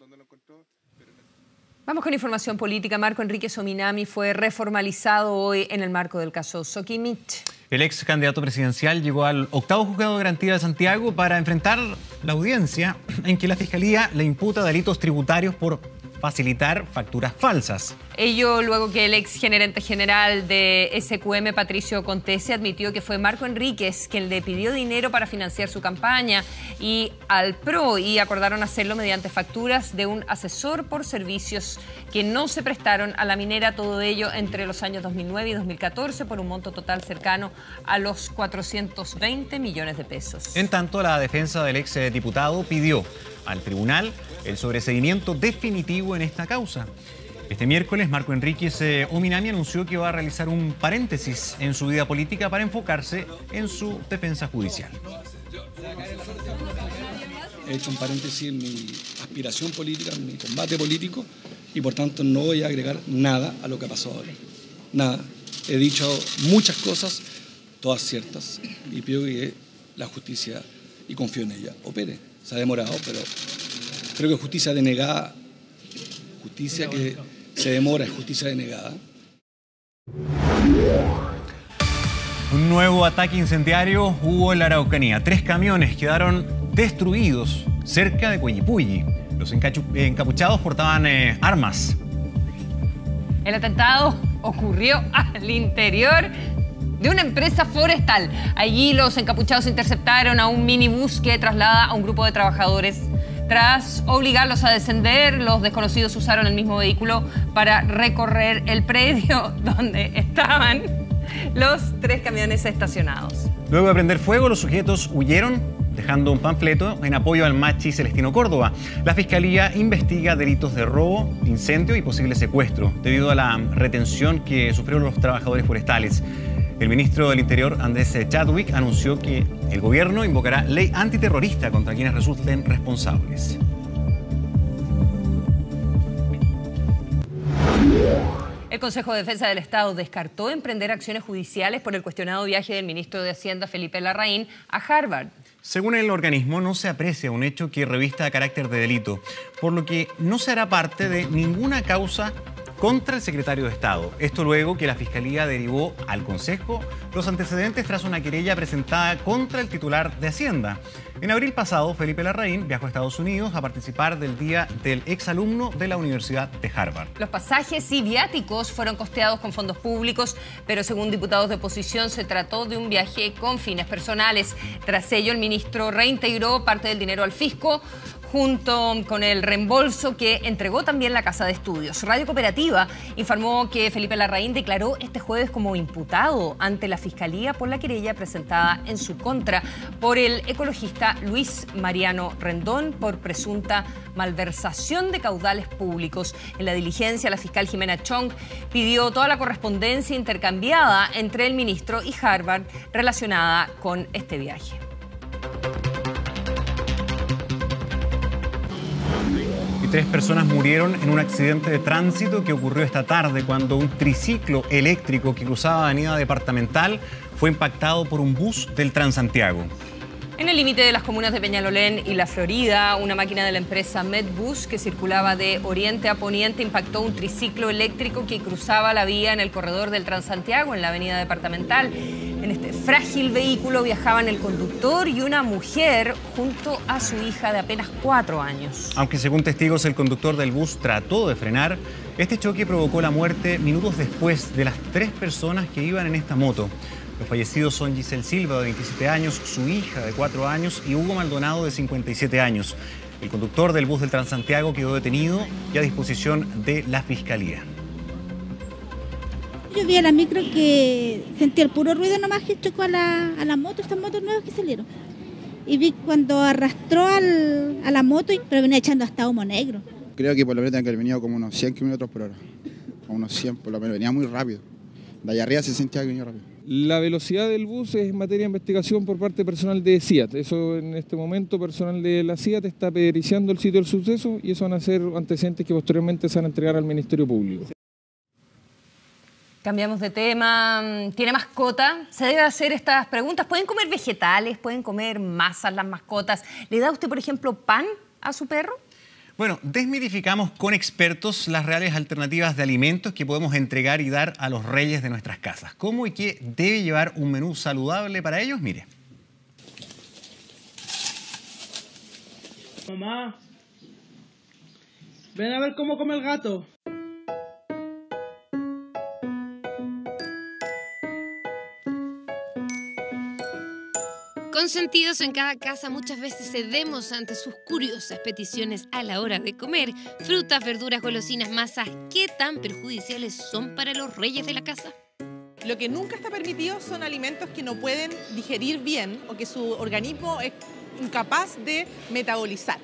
Vamos con información política. Marco Enrique Sominami fue reformalizado hoy en el marco del caso Soquimich. El ex candidato presidencial llegó al 8º Juzgado de Garantía de Santiago para enfrentar la audiencia en que la Fiscalía le imputa delitos tributarios por facilitar facturas falsas. Ello luego que el ex gerente general de SQM, Patricio Contese, admitió que fue Marco Enríquez quien le pidió dinero para financiar su campaña y al PRO, y acordaron hacerlo mediante facturas de un asesor por servicios que no se prestaron a la minera, todo ello entre los años 2009 y 2014 por un monto total cercano a los 420 millones de pesos. En tanto, la defensa del ex diputado pidió al tribunal el sobreseimiento definitivo en esta causa. Este miércoles, Marco Enríquez Ominami anunció que va a realizar un paréntesis en su vida política para enfocarse en su defensa judicial. He hecho un paréntesis en mi aspiración política, en mi combate político, y por tanto no voy a agregar nada a lo que ha pasado ahora. Nada. He dicho muchas cosas, todas ciertas, y pido que la justicia, y confío en ella, opere. Se ha demorado, pero creo que justicia denegada, justicia que se demora, es justicia denegada. Un nuevo ataque incendiario hubo en la Araucanía. 3 camiones quedaron destruidos cerca de Coyipulli. Los encapuchados portaban armas. El atentado ocurrió al interior de una empresa forestal. Allí los encapuchados interceptaron a un minibús que traslada a un grupo de trabajadores. Tras obligarlos a descender, los desconocidos usaron el mismo vehículo para recorrer el predio donde estaban los 3 camiones estacionados. Luego de prender fuego, los sujetos huyeron, dejando un panfleto en apoyo al machi Celestino Córdoba. La Fiscalía investiga delitos de robo, incendio y posible secuestro, debido a la retención que sufrieron los trabajadores forestales. El ministro del Interior, Andrés Chadwick, anunció que el gobierno invocará ley antiterrorista contra quienes resulten responsables. El Consejo de Defensa del Estado descartó emprender acciones judiciales por el cuestionado viaje del ministro de Hacienda, Felipe Larraín, a Harvard. Según el organismo, no se aprecia un hecho que revista carácter de delito, por lo que no se hará parte de ninguna causa contra el secretario de Estado. Esto luego que la Fiscalía derivó al Consejo los antecedentes tras una querella presentada contra el titular de Hacienda. En abril pasado, Felipe Larraín viajó a Estados Unidos a participar del Día del Exalumno de la Universidad de Harvard. Los pasajes y viáticos fueron costeados con fondos públicos, pero según diputados de oposición se trató de un viaje con fines personales. Tras ello, el ministro reintegró parte del dinero al fisco, junto con el reembolso que entregó también la Casa de Estudios. Radio Cooperativa informó que Felipe Larraín declaró este jueves como imputado ante la Fiscalía por la querella presentada en su contra por el ecologista Luis Mariano Rendón por presunta malversación de caudales públicos. En la diligencia, la fiscal Jimena Chong pidió toda la correspondencia intercambiada entre el ministro y Harvard relacionada con este viaje. Y 3 personas murieron en un accidente de tránsito que ocurrió esta tarde cuando un triciclo eléctrico que cruzaba Avenida Departamental fue impactado por un bus del Transantiago. En el límite de las comunas de Peñalolén y La Florida, una máquina de la empresa Medbus que circulaba de oriente a poniente impactó un triciclo eléctrico que cruzaba la vía en el corredor del Transantiago, en la avenida Departamental. En este frágil vehículo viajaban el conductor y una mujer junto a su hija de apenas 4 años. Aunque según testigos el conductor del bus trató de frenar, este choque provocó la muerte minutos después de las 3 personas que iban en esta moto. Los fallecidos son Giselle Silva, de 27 años, su hija, de 4 años, y Hugo Maldonado, de 57 años. El conductor del bus del Transantiago quedó detenido y a disposición de la Fiscalía. Yo vi a la micro que sentí el puro ruido nomás que chocó a la moto, estas motos nuevas que salieron. Y vi cuando arrastró a la moto, pero venía echando hasta humo negro. Creo que por lo menos tenía que haber venido como unos 100 kilómetros por hora. A unos 100 por lo menos, venía muy rápido. De allá arriba se sentía que venía rápido. La velocidad del bus es materia de investigación por parte personal de CIAT. Eso en este momento personal de la CIAT está periciando el sitio del suceso y eso van a ser antecedentes que posteriormente se van a entregar al Ministerio Público. Cambiamos de tema. ¿Tiene mascota? Se debe hacer estas preguntas. ¿Pueden comer vegetales? ¿Pueden comer masas las mascotas? ¿Le da usted, por ejemplo, pan a su perro? Bueno, desmitificamos con expertos las reales alternativas de alimentos que podemos entregar y dar a los reyes de nuestras casas. ¿Cómo y qué debe llevar un menú saludable para ellos? Mire. Mamá, ven a ver cómo come el gato. Consentidos en cada casa, muchas veces cedemos ante sus curiosas peticiones a la hora de comer. Frutas, verduras, golosinas, masas, ¿qué tan perjudiciales son para los reyes de la casa? Lo que nunca está permitido son alimentos que no pueden digerir bien o que su organismo es incapaz de metabolizar.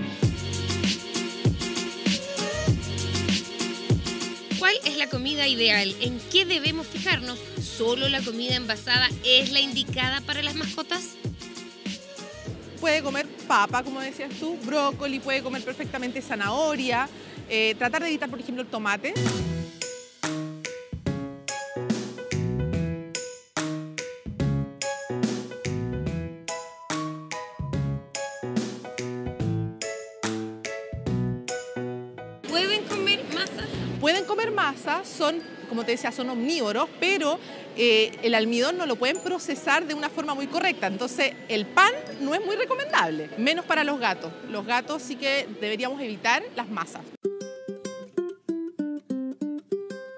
¿Cuál es la comida ideal? ¿En qué debemos fijarnos? ¿Solo la comida envasada es la indicada para las mascotas? Puede comer papa, como decías tú, brócoli, puede comer perfectamente zanahoria, tratar de evitar, por ejemplo, el tomate. ¿Pueden comer masas? Pueden comer masa, son, como te decía, son omnívoros, pero el almidón no lo pueden procesar de una forma muy correcta. Entonces, el pan no es muy recomendable, menos para los gatos. Los gatos sí que deberíamos evitar las masas.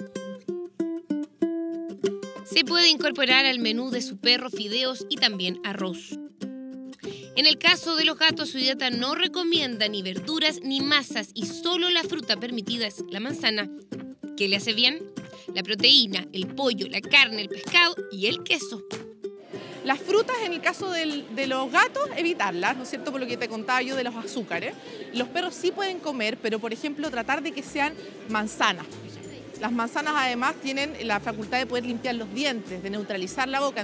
puede incorporar al menú de su perro fideos y también arroz. En el caso de los gatos, su dieta no recomienda ni verduras ni masas y solo la fruta permitida es la manzana. ¿Qué le hace bien? La proteína, el pollo, la carne, el pescado y el queso. Las frutas, en el caso de los gatos, evitarlas, ¿no es cierto? Por lo que te contaba yo de los azúcares. Los perros sí pueden comer, pero por ejemplo tratar de que sean manzanas. Las manzanas además tienen la facultad de poder limpiar los dientes, de neutralizar la boca.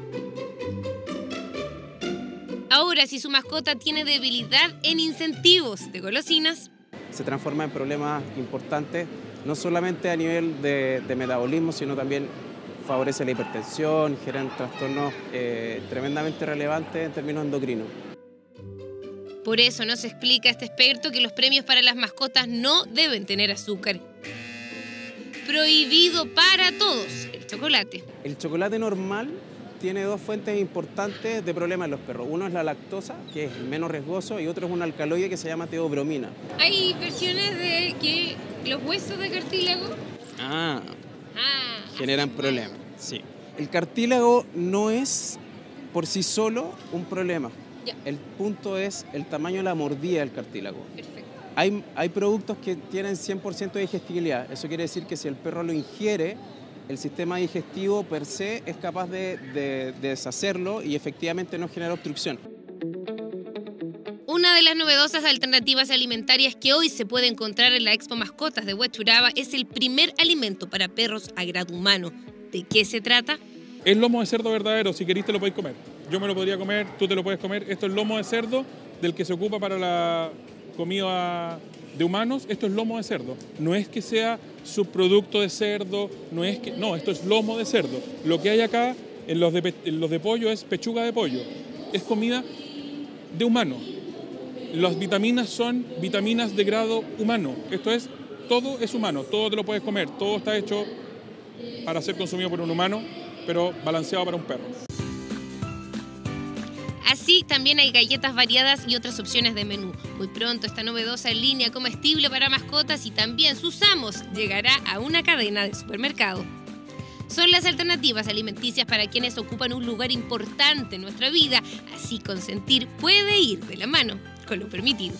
Ahora, si su mascota tiene debilidad en incentivos de golosinas, se transforma en problemas importantes, no solamente a nivel de metabolismo, sino también favorece la hipertensión, generan trastornos tremendamente relevantes en términos endocrinos. Por eso nos explica este experto que los premios para las mascotas no deben tener azúcar. Prohibido para todos el chocolate. El chocolate normal tiene dos fuentes importantes de problemas en los perros. Uno es la lactosa, que es menos riesgoso, y otro es un alcaloide que se llama teobromina. Hay versiones de que los huesos de cartílago generan problemas. Sí. El cartílago no es por sí solo un problema. Ya. El punto es el tamaño de la mordida del cartílago. Perfecto. Hay productos que tienen 100% de digestibilidad. Eso quiere decir que si el perro lo ingiere, el sistema digestivo per se es capaz de deshacerlo y efectivamente no genera obstrucción. Una de las novedosas alternativas alimentarias que hoy se puede encontrar en la Expo Mascotas de Huechuraba es el primer alimento para perros a grado humano. ¿De qué se trata? Es lomo de cerdo verdadero, si querés te lo podéis comer. Yo me lo podría comer, tú te lo puedes comer. Esto es lomo de cerdo del que se ocupa para la comida de humanos. Esto es lomo de cerdo. No es que sea subproducto de cerdo, no, esto es lomo de cerdo. Lo que hay acá en los de pollo es pechuga de pollo. Es comida de humano. Las vitaminas son vitaminas de grado humano. Esto es, todo es humano, todo te lo puedes comer. Todo está hecho para ser consumido por un humano, pero balanceado para un perro. Así también hay galletas variadas y otras opciones de menú. Muy pronto esta novedosa línea comestible para mascotas y también sus amos llegará a una cadena de supermercado. Son las alternativas alimenticias para quienes ocupan un lugar importante en nuestra vida, así consentir puede ir de la mano con lo permitido.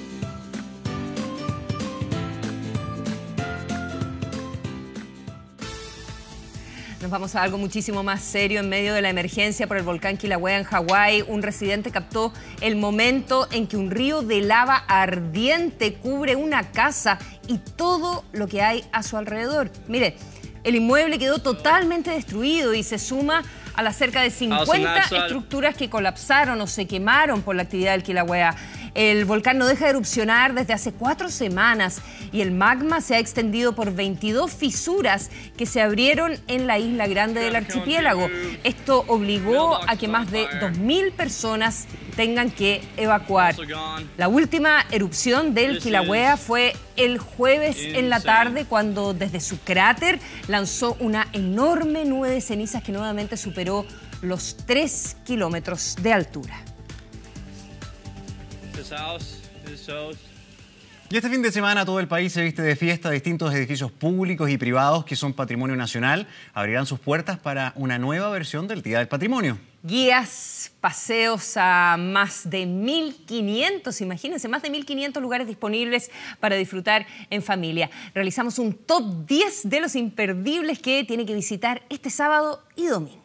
Nos vamos a algo muchísimo más serio. En medio de la emergencia por el volcán Kilauea en Hawái, un residente captó el momento en que un río de lava ardiente cubre una casa y todo lo que hay a su alrededor. Mire, el inmueble quedó totalmente destruido y se suma a las cerca de 50 estructuras que colapsaron o se quemaron por la actividad del Kilauea. El volcán no deja de erupcionar desde hace 4 semanas y el magma se ha extendido por 22 fisuras que se abrieron en la isla grande del archipiélago. Esto obligó a que más de 2.000 personas tengan que evacuar. La última erupción del Kilauea fue el jueves en la tarde, cuando desde su cráter lanzó una enorme nube de cenizas que nuevamente superó los 3 kilómetros de altura. Y este fin de semana todo el país se viste de fiesta. Distintos edificios públicos y privados que son patrimonio nacional abrirán sus puertas para una nueva versión del Día del Patrimonio. Guías, paseos a más de 1.500, imagínense, más de 1.500 lugares disponibles para disfrutar en familia. Realizamos un top 10 de los imperdibles que tiene que visitar este sábado y domingo.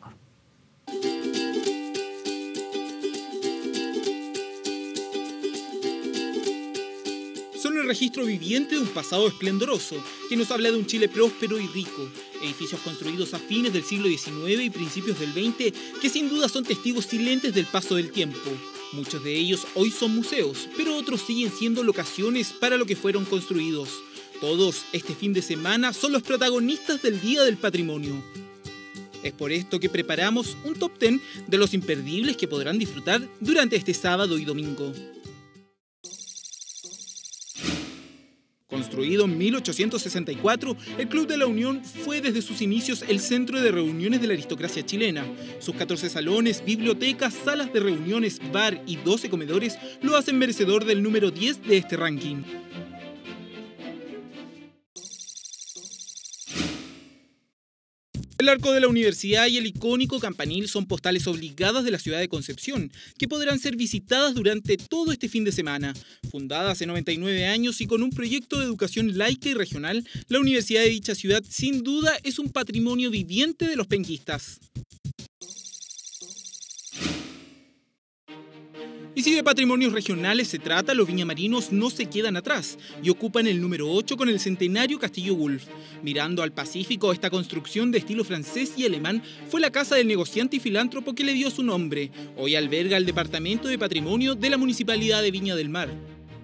Son el registro viviente de un pasado esplendoroso, que nos habla de un Chile próspero y rico. Edificios construidos a fines del siglo XIX y principios del XX, que sin duda son testigos silentes del paso del tiempo. Muchos de ellos hoy son museos, pero otros siguen siendo locaciones para lo que fueron construidos. Todos, este fin de semana, son los protagonistas del Día del Patrimonio. Es por esto que preparamos un top 10 de los imperdibles que podrán disfrutar durante este sábado y domingo. Construido en 1864, el Club de la Unión fue desde sus inicios el centro de reuniones de la aristocracia chilena. Sus 14 salones, bibliotecas, salas de reuniones, bar y 12 comedores lo hacen merecedor del número 10 de este ranking. El arco de la universidad y el icónico campanil son postales obligadas de la ciudad de Concepción, que podrán ser visitadas durante todo este fin de semana. Fundada hace 99 años y con un proyecto de educación laica y regional, la universidad de dicha ciudad sin duda es un patrimonio viviente de los penquistas. Y si de patrimonios regionales se trata, los viñamarinos no se quedan atrás y ocupan el número 8 con el centenario Castillo Wolf. Mirando al Pacífico, esta construcción de estilo francés y alemán fue la casa del negociante y filántropo que le dio su nombre. Hoy alberga el Departamento de Patrimonio de la Municipalidad de Viña del Mar.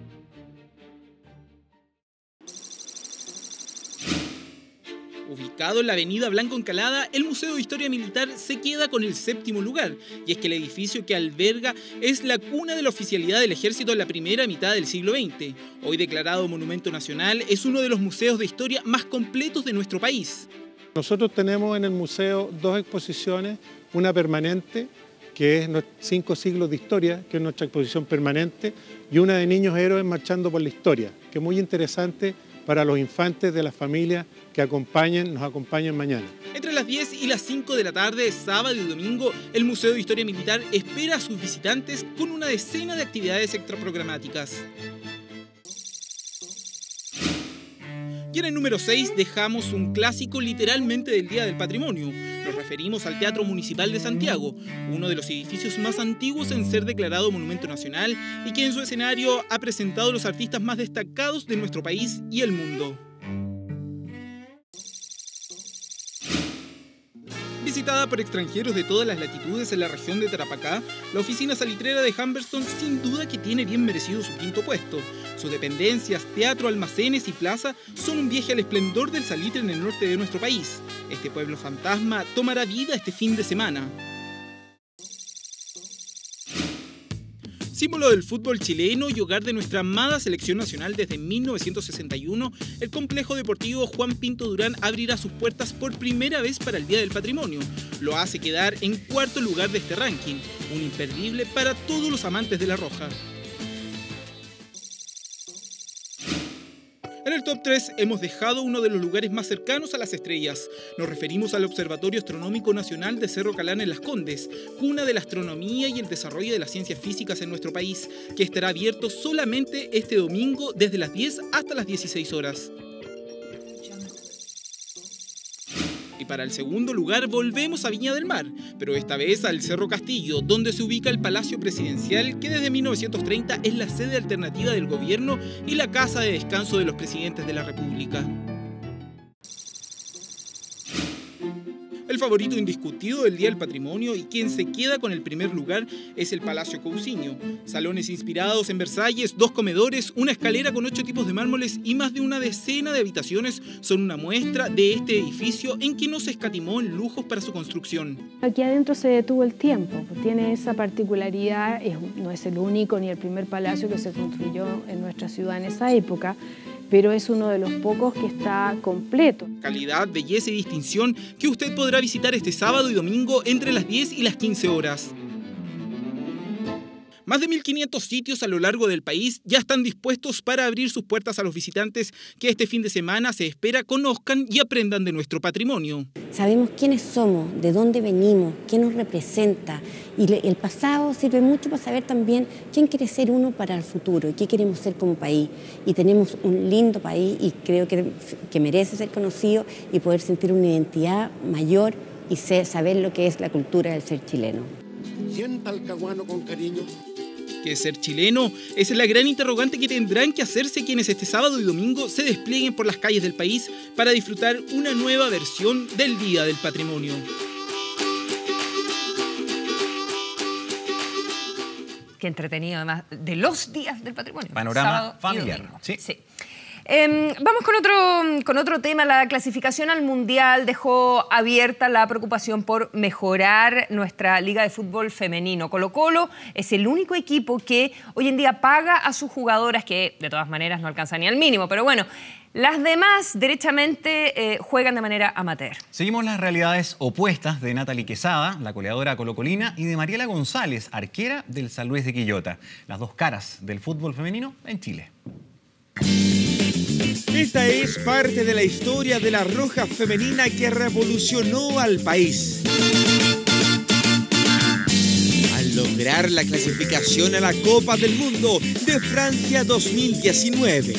Ubicado en la avenida Blanco Encalada, el Museo de Historia Militar se queda con el 7º lugar, y es que el edificio que alberga es la cuna de la oficialidad del ejército en la primera mitad del siglo XX. Hoy declarado Monumento Nacional, es uno de los museos de historia más completos de nuestro país. Nosotros tenemos en el museo 2 exposiciones, una permanente, que es 5 siglos de historia, que es nuestra exposición permanente, y una de niños héroes marchando por la historia, que es muy interesante para los infantes de las familias que nos acompañen mañana. Entre las 10 y las 5 de la tarde, sábado y domingo, el Museo de Historia Militar espera a sus visitantes con una decena de actividades extraprogramáticas. Y en el número 6 dejamos un clásico literalmente del Día del Patrimonio. Nos referimos al Teatro Municipal de Santiago, uno de los edificios más antiguos en ser declarado Monumento Nacional y que en su escenario ha presentado a los artistas más destacados de nuestro país y el mundo. Visitada por extranjeros de todas las latitudes en la región de Tarapacá, la oficina salitrera de Humberstone sin duda que tiene bien merecido su 5º puesto. Sus dependencias, teatro, almacenes y plaza son un viaje al esplendor del salitre en el norte de nuestro país. Este pueblo fantasma tomará vida este fin de semana. Símbolo del fútbol chileno y hogar de nuestra amada selección nacional desde 1961, el complejo deportivo Juan Pinto Durán abrirá sus puertas por primera vez para el Día del Patrimonio. Lo hace quedar en 4º lugar de este ranking, un imperdible para todos los amantes de la roja. En el top 3 hemos dejado uno de los lugares más cercanos a las estrellas. Nos referimos al Observatorio Astronómico Nacional de Cerro Calán en Las Condes, cuna de la astronomía y el desarrollo de las ciencias físicas en nuestro país, que estará abierto solamente este domingo desde las 10 hasta las 16 horas. Y para el 2º lugar volvemos a Viña del Mar, pero esta vez al Cerro Castillo, donde se ubica el Palacio Presidencial, que desde 1930 es la sede alternativa del gobierno y la casa de descanso de los presidentes de la República. El favorito indiscutido del Día del Patrimonio y quien se queda con el primer lugar es el Palacio Cousiño. Salones inspirados en Versalles, 2 comedores, una escalera con 8 tipos de mármoles y más de una decena de habitaciones son una muestra de este edificio en que no se escatimó en lujos para su construcción. Aquí adentro se detuvo el tiempo, tiene esa particularidad, no es el único ni el primer palacio que se construyó en nuestra ciudad en esa época, pero es uno de los pocos que está completo. Calidad, belleza y distinción que usted podrá visitar este sábado y domingo entre las 10 y las 15 horas. Más de 1.500 sitios a lo largo del país ya están dispuestos para abrir sus puertas a los visitantes que este fin de semana se espera conozcan y aprendan de nuestro patrimonio. Sabemos quiénes somos, de dónde venimos, qué nos representa y el pasado sirve mucho para saber también quién quiere ser uno para el futuro y qué queremos ser como país. Y tenemos un lindo país y creo que merece ser conocido y poder sentir una identidad mayor y saber lo que es la cultura del ser chileno. Sienta al caguano con cariño. ¿Qué es ser chileno? Esa es la gran interrogante que tendrán que hacerse quienes este sábado y domingo se desplieguen por las calles del país para disfrutar una nueva versión del Día del Patrimonio. Qué entretenido, además, de los días del patrimonio. Panorama familiar. Sí. Vamos con otro tema. La clasificación al Mundial dejó abierta la preocupación por mejorar nuestra Liga de Fútbol Femenino. Colo-Colo es el único equipo que hoy en día paga a sus jugadoras, que de todas maneras no alcanzan ni al mínimo, pero bueno, las demás derechamente juegan de manera amateur. Seguimos las realidades opuestas de Natalie Quesada, la goleadora colocolina, y de Mariela González, arquera del San Luis de Quillota. Las dos caras del fútbol femenino en Chile. Esta es parte de la historia de la Roja femenina que revolucionó al país. Al lograr la clasificación a la Copa del Mundo de Francia 2019.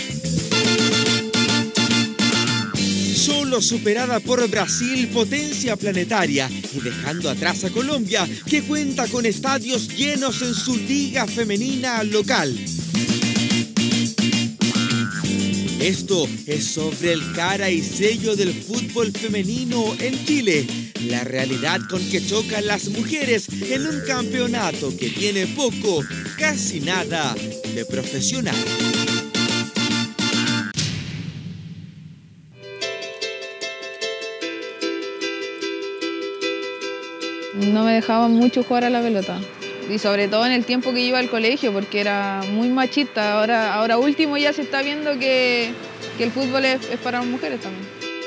Solo superada por Brasil, potencia planetaria, y dejando atrás a Colombia, que cuenta con estadios llenos en su liga femenina local. Esto es sobre el cara y sello del fútbol femenino en Chile, la realidad con que chocan las mujeres en un campeonato que tiene poco, casi nada de profesional. No me dejaban mucho jugar a la pelota. Y sobre todo en el tiempo que iba al colegio, porque era muy machista. Ahora último ya se está viendo que el fútbol es para mujeres también.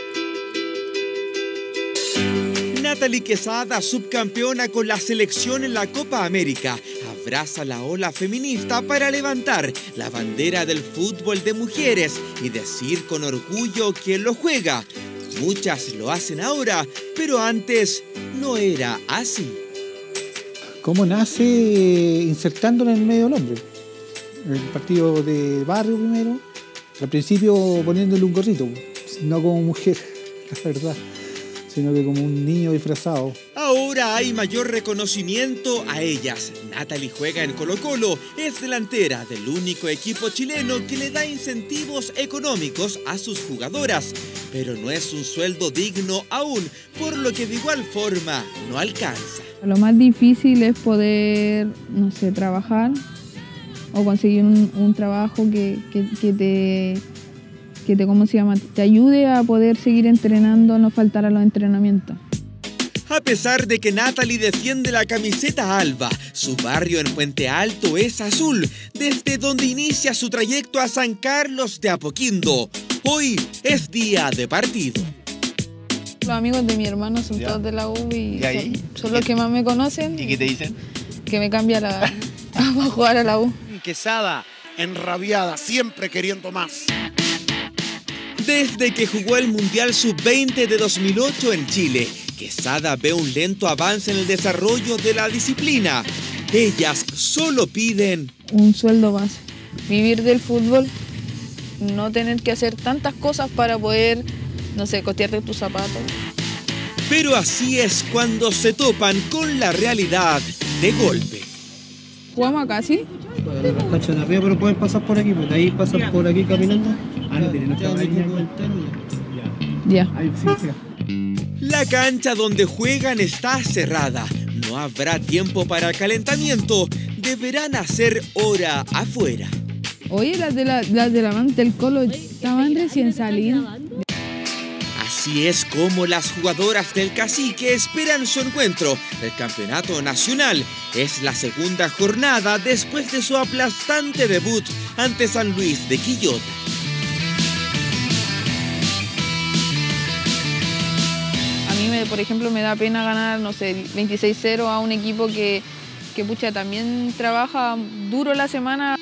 Natalie Quesada, subcampeona con la selección en la Copa América, abraza la ola feminista para levantar la bandera del fútbol de mujeres y decir con orgullo quién lo juega. Muchas lo hacen ahora, pero antes no era así. ¿Cómo nace? Insertándolo en el medio del hombre. El partido de barrio primero, al principio poniéndole un gorrito, no como mujer, la verdad, sino que como un niño disfrazado. Ahora hay mayor reconocimiento a ellas. Natalie juega en Colo-Colo, es delantera del único equipo chileno que le da incentivos económicos a sus jugadoras, pero no es un sueldo digno aún, por lo que de igual forma no alcanza. Lo más difícil es poder, no sé, trabajar o conseguir un trabajo que te, ¿cómo se llama?, te ayude a poder seguir entrenando, no faltar a los entrenamientos. A pesar de que Natalie defiende la camiseta alba, su barrio en Puente Alto es azul, desde donde inicia su trayecto a San Carlos de Apoquindo. Hoy es día de partido. Los amigos de mi hermano son todos de la U y son los que más me conocen. ¿Y qué te dicen? Que me cambia a jugar a la U. Quesada, enrabiada, siempre queriendo más. Desde que jugó el Mundial Sub-20 de 2008 en Chile, Quesada ve un lento avance en el desarrollo de la disciplina. Ellas solo piden un sueldo base, vivir del fútbol, no tener que hacer tantas cosas para poder, no sé, costearte tus zapatos. Pero así es cuando se topan con la realidad de golpe. ¿Jugamos acá, sí? Las canchas de arriba, pero pueden pasar por aquí, porque ahí pasan por aquí caminando. No tienen ya. La cancha donde juegan está cerrada. No habrá tiempo para calentamiento. Deberán hacer hora afuera. Oye, las de la banda del Colo estaban recién salidas. Así es como las jugadoras del Cacique esperan su encuentro del Campeonato Nacional. Es la segunda jornada después de su aplastante debut ante San Luis de Quillota. A mí, por ejemplo, me da pena ganar, no sé, 26-0 a un equipo que pucha, también trabaja duro la semana.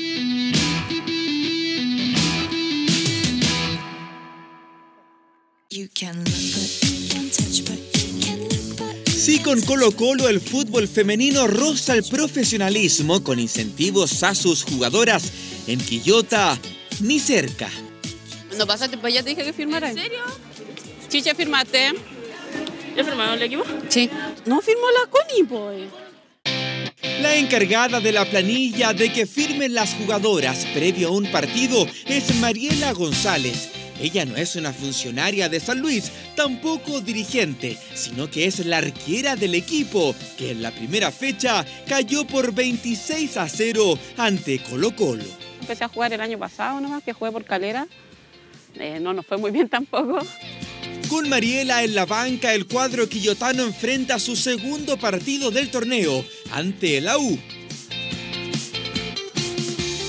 Sí, con Colo-Colo el fútbol femenino roza el profesionalismo con incentivos a sus jugadoras. En Quillota, ni cerca. Cuando pasaste para allá te dije que firmaras. ¿En serio? Chicha, ¿firmaste? ¿Ya firmaron el equipo? Sí. No firmó la Connie, pues. La encargada de la planilla de que firmen las jugadoras previo a un partido es Mariela González. Ella no es una funcionaria de San Luis, tampoco dirigente, sino que es la arquera del equipo, que en la primera fecha cayó por 26-0 ante Colo-Colo. Empecé a jugar el año pasado nomás, que jugué por Calera. No nos fue muy bien tampoco. Con Mariela en la banca, el cuadro quillotano enfrenta su segundo partido del torneo ante la U.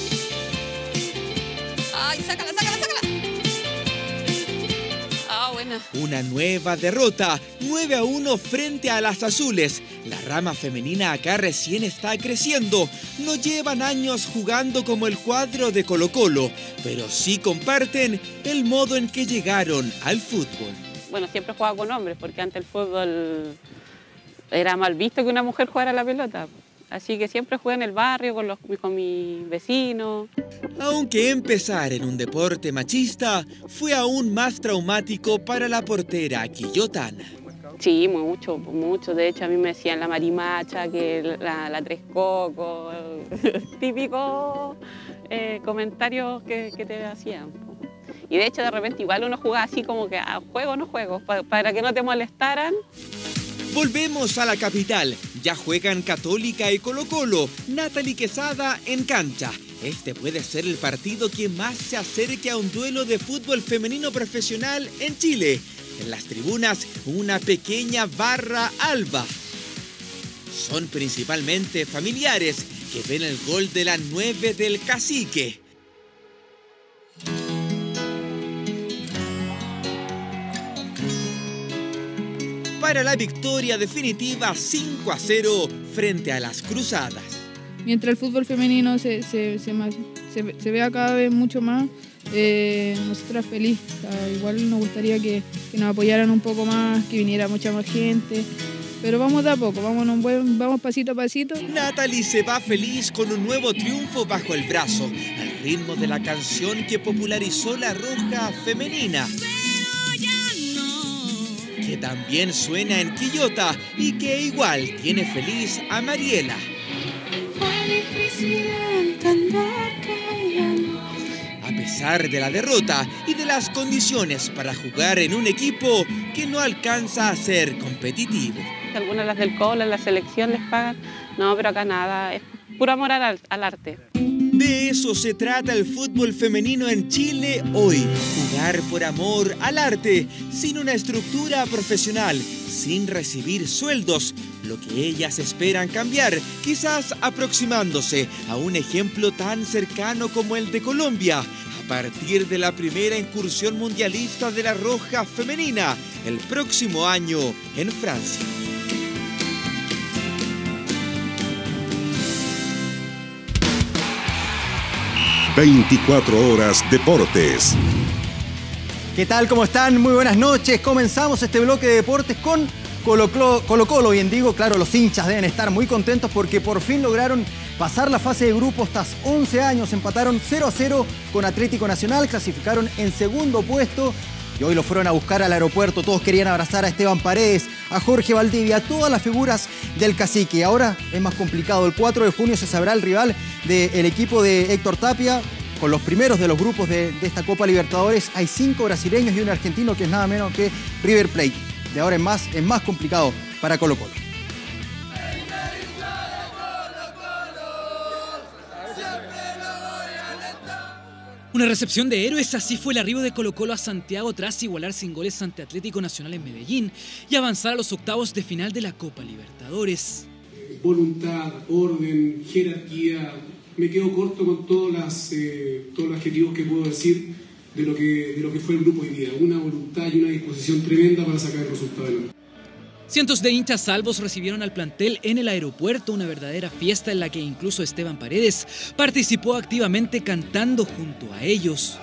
¡Ay, sácala! Una nueva derrota, 9-1 frente a las azules. La rama femenina acá recién está creciendo. No llevan años jugando como el cuadro de Colo-Colo, pero sí comparten el modo en que llegaron al fútbol. Bueno, siempre jugaba con hombres, porque antes el fútbol era mal visto que una mujer jugara la pelota. Así que siempre jugué en el barrio con mis vecinos. Aunque empezar en un deporte machista fue aún más traumático para la portera quillotana. Sí, mucho, mucho. De hecho, a mí me decían la marimacha, que la tres cocos, típico comentarios que te hacían. Y de hecho, de repente igual uno jugaba así como que juego o no juego, para que no te molestaran. Volvemos a la capital. Ya juegan Católica y Colo-Colo. Natalie Quesada en cancha. Este puede ser el partido que más se acerque a un duelo de fútbol femenino profesional en Chile. En las tribunas, una pequeña barra alba. Son principalmente familiares que ven el gol de la 9 del Cacique. Para la victoria definitiva 5-0 frente a las Cruzadas. Mientras el fútbol femenino se vea cada vez mucho más, nosotras feliz. O sea, igual nos gustaría que nos apoyaran un poco más, que viniera mucha más gente. Pero vamos de a poco, vamos pasito a pasito. Natalie se va feliz con un nuevo triunfo bajo el brazo, al ritmo de la canción que popularizó la Roja femenina, que también suena en Quillota y que igual tiene feliz a Mariela. A pesar de la derrota y de las condiciones para jugar en un equipo que no alcanza a ser competitivo. Algunas de las del Colo, en la selección les pagan. No, pero acá nada, es puro amor al arte. De eso se trata el fútbol femenino en Chile hoy. Jugar por amor al arte, sin una estructura profesional, sin recibir sueldos. Lo que ellas esperan cambiar, quizás aproximándose a un ejemplo tan cercano como el de Colombia, a partir de la primera incursión mundialista de la Roja femenina, el próximo año en Francia. ...24 Deportes. ¿Qué tal? ¿Cómo están? Muy buenas noches. Comenzamos este bloque de deportes con Colo-Colo. Bien digo, claro, los hinchas deben estar muy contentos porque por fin lograron pasar la fase de grupos tras 11 años. Empataron 0-0 con Atlético Nacional, clasificaron en segundo puesto y hoy lo fueron a buscar al aeropuerto. Todos querían abrazar a Esteban Paredes, a Jorge Valdivia, a todas las figuras del Cacique. Ahora es más complicado. El 4 de junio se sabrá el rival del equipo de Héctor Tapia. Con los primeros de los grupos de esta Copa Libertadores hay 5 brasileños y un argentino que es nada menos que River Plate. De ahora en más es más complicado para Colo-Colo. Una recepción de héroes, así fue el arribo de Colo-Colo a Santiago tras igualar sin goles ante Atlético Nacional en Medellín y avanzar a los octavos de final de la Copa Libertadores. Voluntad, orden, jerarquía. Me quedo corto con todos los adjetivos que puedo decir de lo que fue el grupo hoy día. Una voluntad y una disposición tremenda para sacar el resultado adelante. Cientos de hinchas salvos recibieron al plantel en el aeropuerto, una verdadera fiesta en la que incluso Esteban Paredes participó activamente cantando junto a ellos.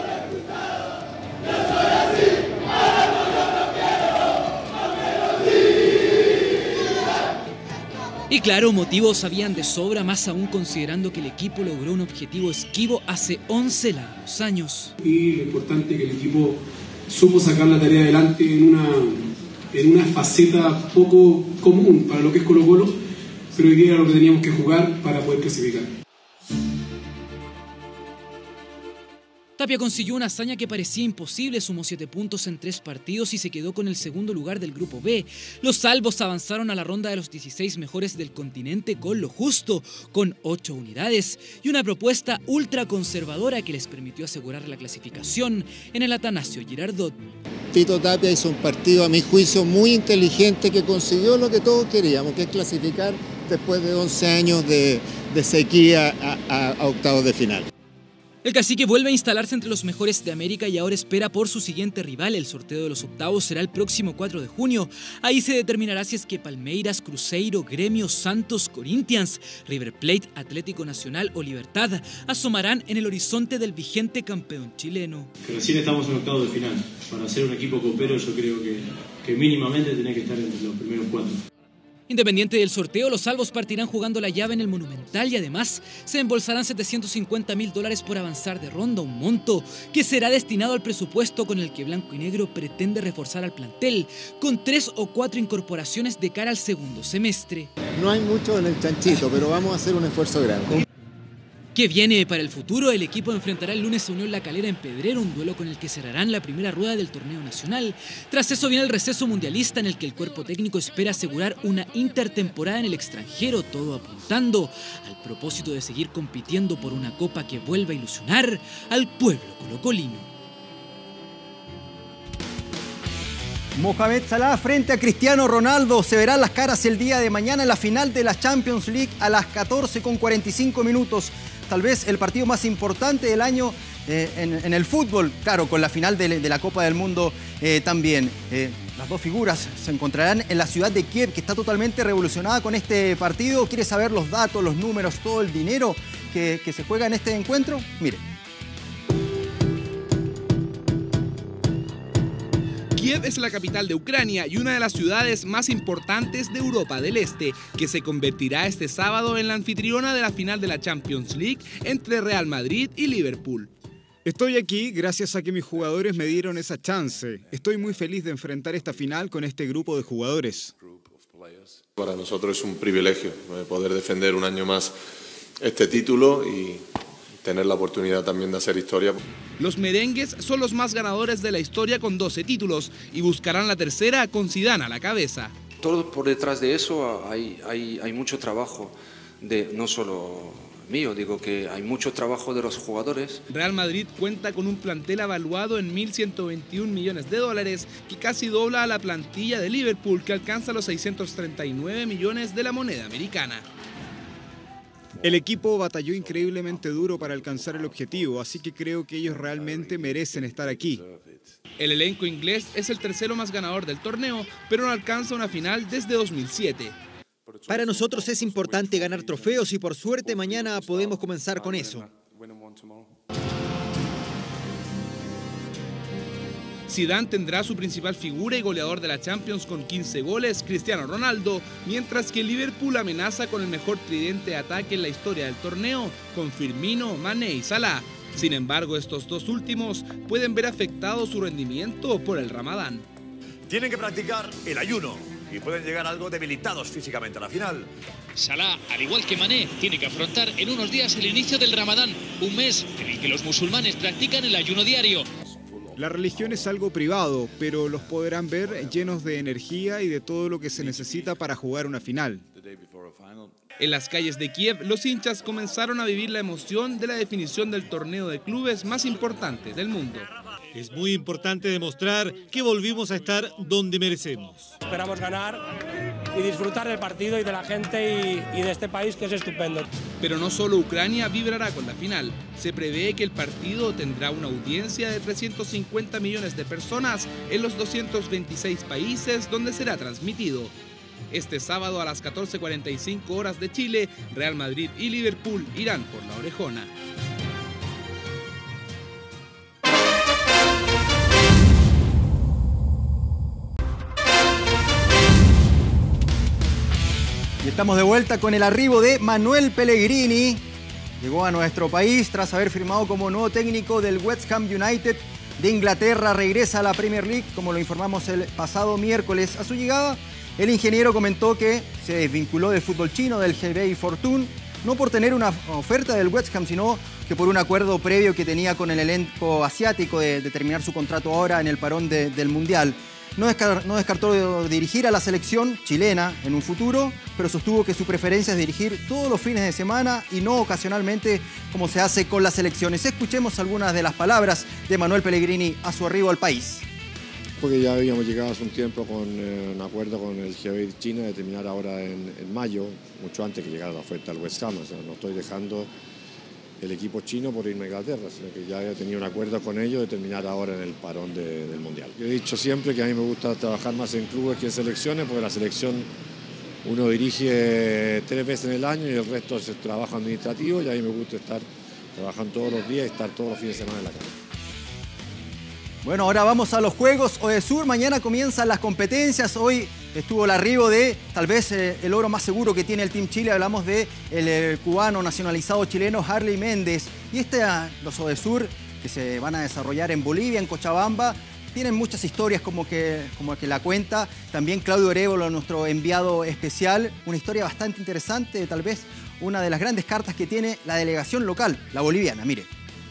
Y claro, motivos habían de sobra, más aún considerando que el equipo logró un objetivo esquivo hace 11 largos años. Y lo importante es que el equipo supo sacar la tarea adelante en una faceta poco común para lo que es Colo-Colo, pero hoy día era lo que teníamos que jugar para poder clasificar. Tapia consiguió una hazaña que parecía imposible, sumó 7 puntos en 3 partidos y se quedó con el segundo lugar del Grupo B. Los salvos avanzaron a la ronda de los 16 mejores del continente con lo justo, con 8 unidades y una propuesta ultraconservadora que les permitió asegurar la clasificación en el Atanasio Girardot. Tito Tapia hizo un partido, a mi juicio, muy inteligente que consiguió lo que todos queríamos, que es clasificar después de 11 años de sequía a octavos de final. El Cacique vuelve a instalarse entre los mejores de América y ahora espera por su siguiente rival. El sorteo de los octavos será el próximo 4 de junio. Ahí se determinará si es que Palmeiras, Cruzeiro, Gremio, Santos, Corinthians, River Plate, Atlético Nacional o Libertad asomarán en el horizonte del vigente campeón chileno. Que recién estamos en octavos de final. Para ser un equipo copero yo creo que mínimamente tenés que estar entre los primeros 4. Independiente del sorteo, los salvos partirán jugando la llave en el Monumental y además se embolsarán $750.000 por avanzar de ronda, un monto que será destinado al presupuesto con el que Blanco y Negro pretende reforzar al plantel con 3 o 4 incorporaciones de cara al segundo semestre. No hay mucho en el chanchito, pero vamos a hacer un esfuerzo grande. ¿Qué viene para el futuro? El equipo enfrentará el lunes a Unión La Calera en Pedrero, un duelo con el que cerrarán la primera rueda del torneo nacional. Tras eso viene el receso mundialista en el que el cuerpo técnico espera asegurar una intertemporada en el extranjero, todo apuntando al propósito de seguir compitiendo por una copa que vuelva a ilusionar al pueblo colocolino. Mohamed Salah frente a Cristiano Ronaldo. Se verán las caras el día de mañana en la final de la Champions League a las 14:45 minutos. Tal vez el partido más importante del año en el fútbol, claro, con la final de la Copa del Mundo también. Las dos figuras se encontrarán en la ciudad de Kiev, que está totalmente revolucionada con este partido. ¿Quiere saber los datos, los números, todo el dinero que se juega en este encuentro? Mire. Kiev es la capital de Ucrania y una de las ciudades más importantes de Europa del Este, que se convertirá este sábado en la anfitriona de la final de la Champions League entre Real Madrid y Liverpool. Estoy aquí gracias a que mis jugadores me dieron esa chance. Estoy muy feliz de enfrentar esta final con este grupo de jugadores. Para nosotros es un privilegio poder defender un año más este título y tener la oportunidad también de hacer historia. Los merengues son los más ganadores de la historia con 12 títulos y buscarán la tercera con Zidane a la cabeza. Todo por detrás de eso hay mucho trabajo, no solo mío, digo que hay mucho trabajo de los jugadores. Real Madrid cuenta con un plantel avaluado en $1.121 millones, que casi dobla a la plantilla de Liverpool, que alcanza los 639 millones de la moneda americana. El equipo batalló increíblemente duro para alcanzar el objetivo, así que creo que ellos realmente merecen estar aquí. El elenco inglés es el tercero más ganador del torneo, pero no alcanza una final desde 2007. Para nosotros es importante ganar trofeos y por suerte mañana podemos comenzar con eso. Zidane tendrá su principal figura y goleador de la Champions con 15 goles, Cristiano Ronaldo, mientras que Liverpool amenaza con el mejor tridente de ataque en la historia del torneo, con Firmino, Mané y Salah. Sin embargo, estos dos últimos pueden ver afectado su rendimiento por el Ramadán. Tienen que practicar el ayuno y pueden llegar algo debilitados físicamente a la final. Salah, al igual que Mané, tiene que afrontar en unos días el inicio del Ramadán, un mes en el que los musulmanes practican el ayuno diario. La religión es algo privado, pero los podrán ver llenos de energía y de todo lo que se necesita para jugar una final. En las calles de Kiev, los hinchas comenzaron a vivir la emoción de la definición del torneo de clubes más importante del mundo. Es muy importante demostrar que volvimos a estar donde merecemos. Esperamos ganar y disfrutar del partido y de la gente y de este país, que es estupendo. Pero no solo Ucrania vibrará con la final. Se prevé que el partido tendrá una audiencia de 350 millones de personas en los 226 países donde será transmitido. Este sábado a las 14:45 horas de Chile, Real Madrid y Liverpool irán por la orejona. Y estamos de vuelta con el arribo de Manuel Pellegrini. Llegó a nuestro país tras haber firmado como nuevo técnico del West Ham United de Inglaterra. Regresa a la Premier League, como lo informamos el pasado miércoles. A su llegada, el ingeniero comentó que se desvinculó del fútbol chino, del Hebei Fortune, no por tener una oferta del West Ham, sino que por un acuerdo previo que tenía con el elenco asiático de terminar su contrato ahora en el parón del Mundial. No descartó dirigir a la selección chilena en un futuro, pero sostuvo que su preferencia es dirigir todos los fines de semana y no ocasionalmente como se hace con las selecciones. Escuchemos algunas de las palabras de Manuel Pellegrini a su arribo al país. Porque ya habíamos llegado hace un tiempo con un acuerdo con el Hebei China de terminar ahora en mayo, mucho antes que llegara la oferta al West Ham. O sea, no estoy dejando el equipo chino por irme a Inglaterra, sino que ya había tenido un acuerdo con ellos de terminar ahora en el parón del Mundial. Yo he dicho siempre que a mí me gusta trabajar más en clubes que en selecciones, porque la selección uno dirige 3 veces en el año y el resto es trabajo administrativo, y a mí me gusta estar trabajando todos los días y estar todos los fines de semana en la calle. Bueno, ahora vamos a los Juegos ODESUR. Mañana comienzan las competencias. Hoy estuvo el arribo de tal vez el oro más seguro que tiene el Team Chile. Hablamos de el cubano nacionalizado chileno Harley Méndez. Y los ODESUR que se van a desarrollar en Bolivia, en Cochabamba, tienen muchas historias como que la cuenta. También Claudio Arévalo, nuestro enviado especial. Una historia bastante interesante, tal vez una de las grandes cartas que tiene la delegación local, la boliviana. Mire.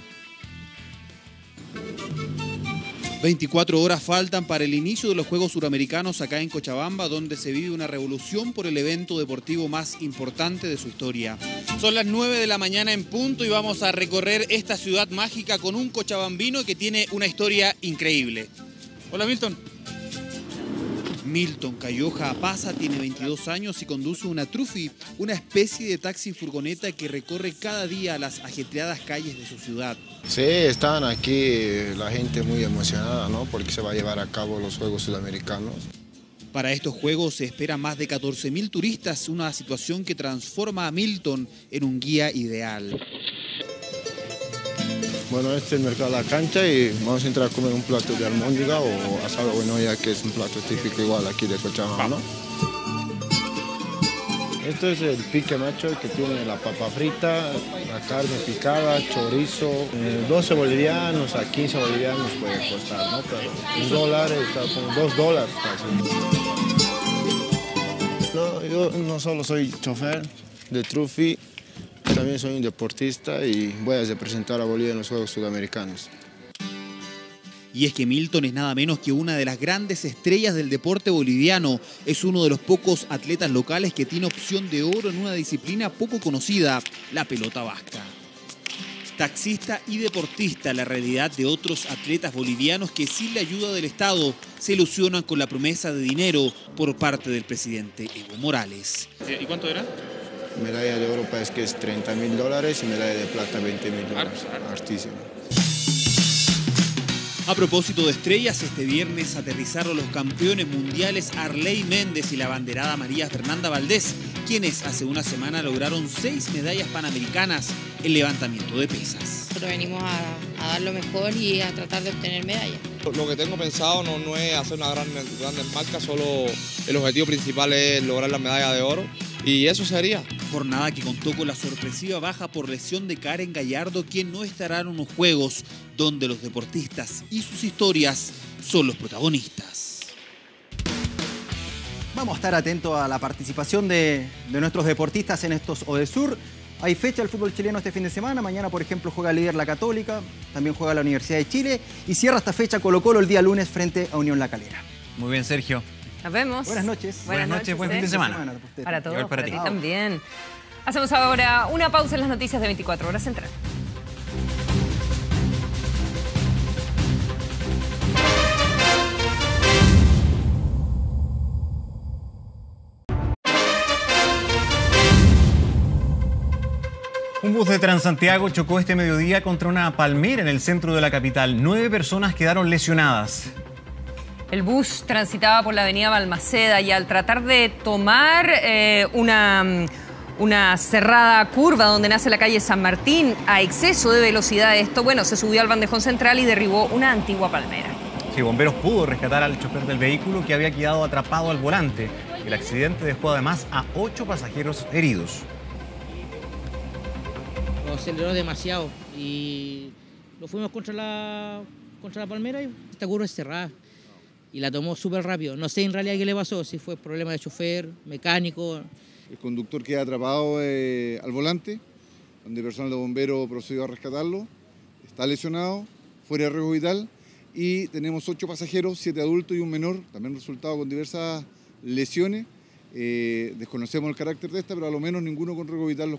24 horas faltan para el inicio de los Juegos Suramericanos acá en Cochabamba, donde se vive una revolución por el evento deportivo más importante de su historia. Son las 9 de la mañana en punto y vamos a recorrer esta ciudad mágica con un cochabambino que tiene una historia increíble. Hola, Milton. Milton Cayoja Apaza tiene 22 años y conduce una Trufi, una especie de taxi furgoneta que recorre cada día las ajetreadas calles de su ciudad. Sí, están aquí la gente muy emocionada, ¿no? Porque se va a llevar a cabo los Juegos Sudamericanos. Para estos Juegos se esperan más de 14.000 turistas, una situación que transforma a Milton en un guía ideal. Bueno, este es el mercado de la cancha y vamos a entrar a comer un plato de almóndiga o asado buenoya, que es un plato típico igual aquí de Cochabamba, ¿no? Esto es el pique macho que tiene la papa frita, la carne picada, chorizo. 12 bolivianos a 15 bolivianos puede costar, ¿no? Pero $1 está como $2 casi. No, yo no solo soy chofer de Trufi, también soy un deportista y voy a representar a Bolivia en los Juegos Sudamericanos. Y es que Milton es nada menos que una de las grandes estrellas del deporte boliviano. Es uno de los pocos atletas locales que tiene opción de oro en una disciplina poco conocida, la pelota vasca. Taxista y deportista, la realidad de otros atletas bolivianos que sin la ayuda del Estado se ilusionan con la promesa de dinero por parte del presidente Evo Morales. ¿Y cuánto era? Medalla de oro parece que es $30.000 y medalla de plata $20.000. Hartísimo. A propósito de estrellas, este viernes aterrizaron los campeones mundiales Harley Méndez y la abanderada María Fernanda Valdés, quienes hace una semana lograron 6 medallas panamericanas en levantamiento de pesas. Nosotros venimos a dar lo mejor y a tratar de obtener medallas. Lo que tengo pensado no es hacer una gran marca, solo el objetivo principal es lograr la medalla de oro. Y eso sería. Jornada que contó con la sorpresiva baja por lesión de Karen Gallardo, quien no estará en unos Juegos donde los deportistas y sus historias son los protagonistas. Vamos a estar atentos a la participación de nuestros deportistas en estos ODESUR. Hay fecha del fútbol chileno este fin de semana. Mañana, por ejemplo, juega líder la Católica, también juega la Universidad de Chile y cierra esta fecha Colo-Colo el día lunes frente a Unión La Calera. Muy bien, Sergio. Nos vemos. Buenas noches. Buenas noches, buen fin de semana. Para todos, para ti también. Hacemos ahora una pausa en las noticias de 24 Horas Central. Un bus de Transantiago chocó este mediodía contra una palmera en el centro de la capital. 9 personas quedaron lesionadas. El bus transitaba por la avenida Balmaceda y al tratar de tomar una cerrada curva donde nace la calle San Martín a exceso de velocidad, se subió al bandejón central y derribó una antigua palmera. Sí, bomberos pudo rescatar al chofer del vehículo que había quedado atrapado al volante. El accidente dejó además a 8 pasajeros heridos. Lo aceleró demasiado y lo fuimos contra la palmera y esta curva es cerrada. Y la tomó súper rápido. No sé en realidad qué le pasó, si fue problema de chofer, mecánico. El conductor queda atrapado al volante, donde personal de bomberos procedió a rescatarlo. Está lesionado, fuera de riesgo vital. Y tenemos 8 pasajeros, 7 adultos y un menor, también resultado con diversas lesiones. Desconocemos el carácter de esta, pero a lo menos ninguno con riesgo vital.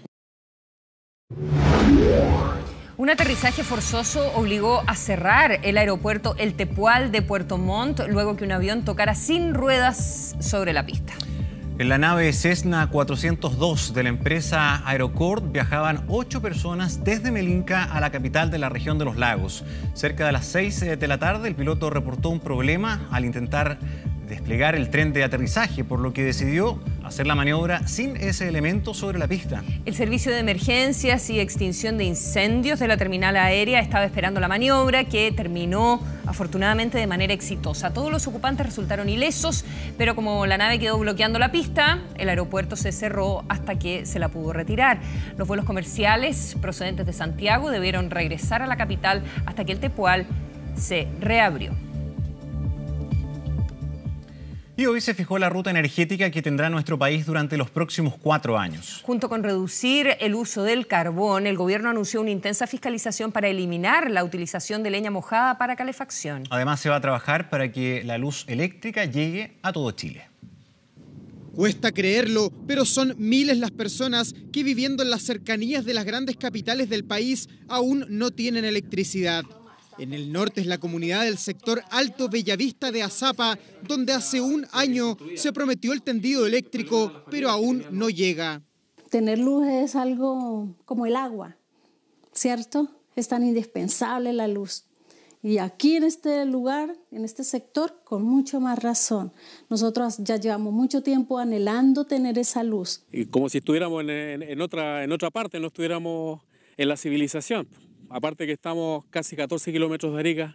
Un aterrizaje forzoso obligó a cerrar el aeropuerto El Tepual de Puerto Montt luego que un avión tocara sin ruedas sobre la pista. En la nave Cessna 402 de la empresa Aerocord viajaban 8 personas desde Melinka a la capital de la región de los Lagos. Cerca de las 6 de la tarde, el piloto reportó un problema al intentar desplegar el tren de aterrizaje, por lo que decidió hacer la maniobra sin ese elemento sobre la pista. El servicio de emergencias y extinción de incendios de la terminal aérea estaba esperando la maniobra, que terminó afortunadamente de manera exitosa. Todos los ocupantes resultaron ilesos, pero como la nave quedó bloqueando la pista, el aeropuerto se cerró hasta que se la pudo retirar. Los vuelos comerciales procedentes de Santiago debieron regresar a la capital hasta que el Tepual se reabrió. Y hoy se fijó la ruta energética que tendrá nuestro país durante los próximos 4 años. Junto con reducir el uso del carbón, el gobierno anunció una intensa fiscalización para eliminar la utilización de leña mojada para calefacción. Además, se va a trabajar para que la luz eléctrica llegue a todo Chile. Cuesta creerlo, pero son miles las personas que viviendo en las cercanías de las grandes capitales del país aún no tienen electricidad. En el norte es la comunidad del sector Alto Bellavista de Azapa, donde hace un año se prometió el tendido eléctrico, pero aún no llega. Tener luz es algo como el agua, ¿cierto? Es tan indispensable la luz. Y aquí en este lugar, en este sector, con mucho más razón. Nosotros ya llevamos mucho tiempo anhelando tener esa luz. Y como si estuviéramos en otra parte, no estuviéramos en la civilización. Aparte que estamos casi 14 kilómetros de Arica,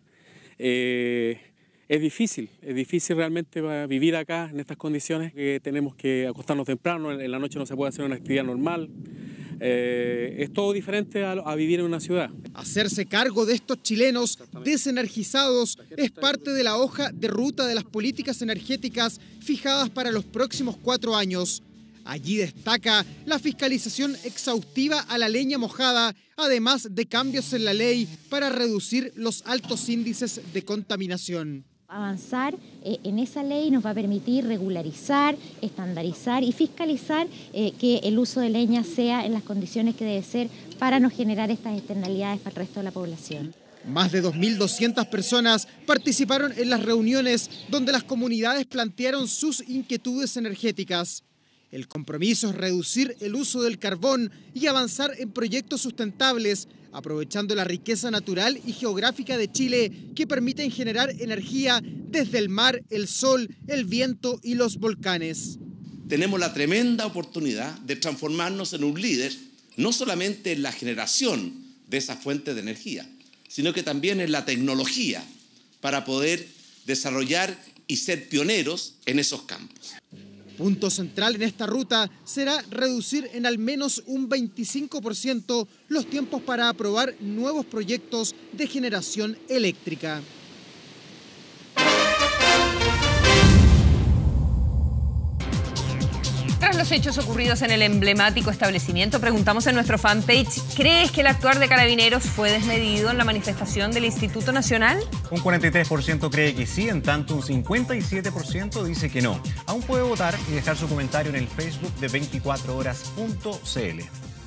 es difícil realmente vivir acá en estas condiciones. Tenemos que acostarnos temprano, en la noche no se puede hacer una actividad normal. Es todo diferente a vivir en una ciudad. Hacerse cargo de estos chilenos desenergizados es parte de la hoja de ruta de las políticas energéticas fijadas para los próximos 4 años. Allí destaca la fiscalización exhaustiva a la leña mojada, además de cambios en la ley para reducir los altos índices de contaminación. Avanzar en esa ley nos va a permitir regularizar, estandarizar y fiscalizar que el uso de leña sea en las condiciones que debe ser para no generar estas externalidades para el resto de la población. Más de 2.200 personas participaron en las reuniones donde las comunidades plantearon sus inquietudes energéticas. El compromiso es reducir el uso del carbón y avanzar en proyectos sustentables, aprovechando la riqueza natural y geográfica de Chile que permiten generar energía desde el mar, el sol, el viento y los volcanes. Tenemos la tremenda oportunidad de transformarnos en un líder, no solamente en la generación de esas fuentes de energía, sino que también en la tecnología para poder desarrollar y ser pioneros en esos campos. Punto central en esta ruta será reducir en al menos un 25% los tiempos para aprobar nuevos proyectos de generación eléctrica. Tras los hechos ocurridos en el emblemático establecimiento, preguntamos en nuestro fanpage: ¿crees que el actuar de Carabineros fue desmedido en la manifestación del Instituto Nacional? Un 43% cree que sí, en tanto un 57% dice que no. Aún puede votar y dejar su comentario en el Facebook de 24horas.cl.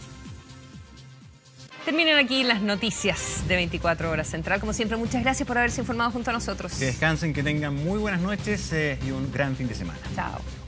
Terminan aquí las noticias de 24 Horas Central. Como siempre, muchas gracias por haberse informado junto a nosotros. Que descansen, que tengan muy buenas noches y un gran fin de semana. Chao.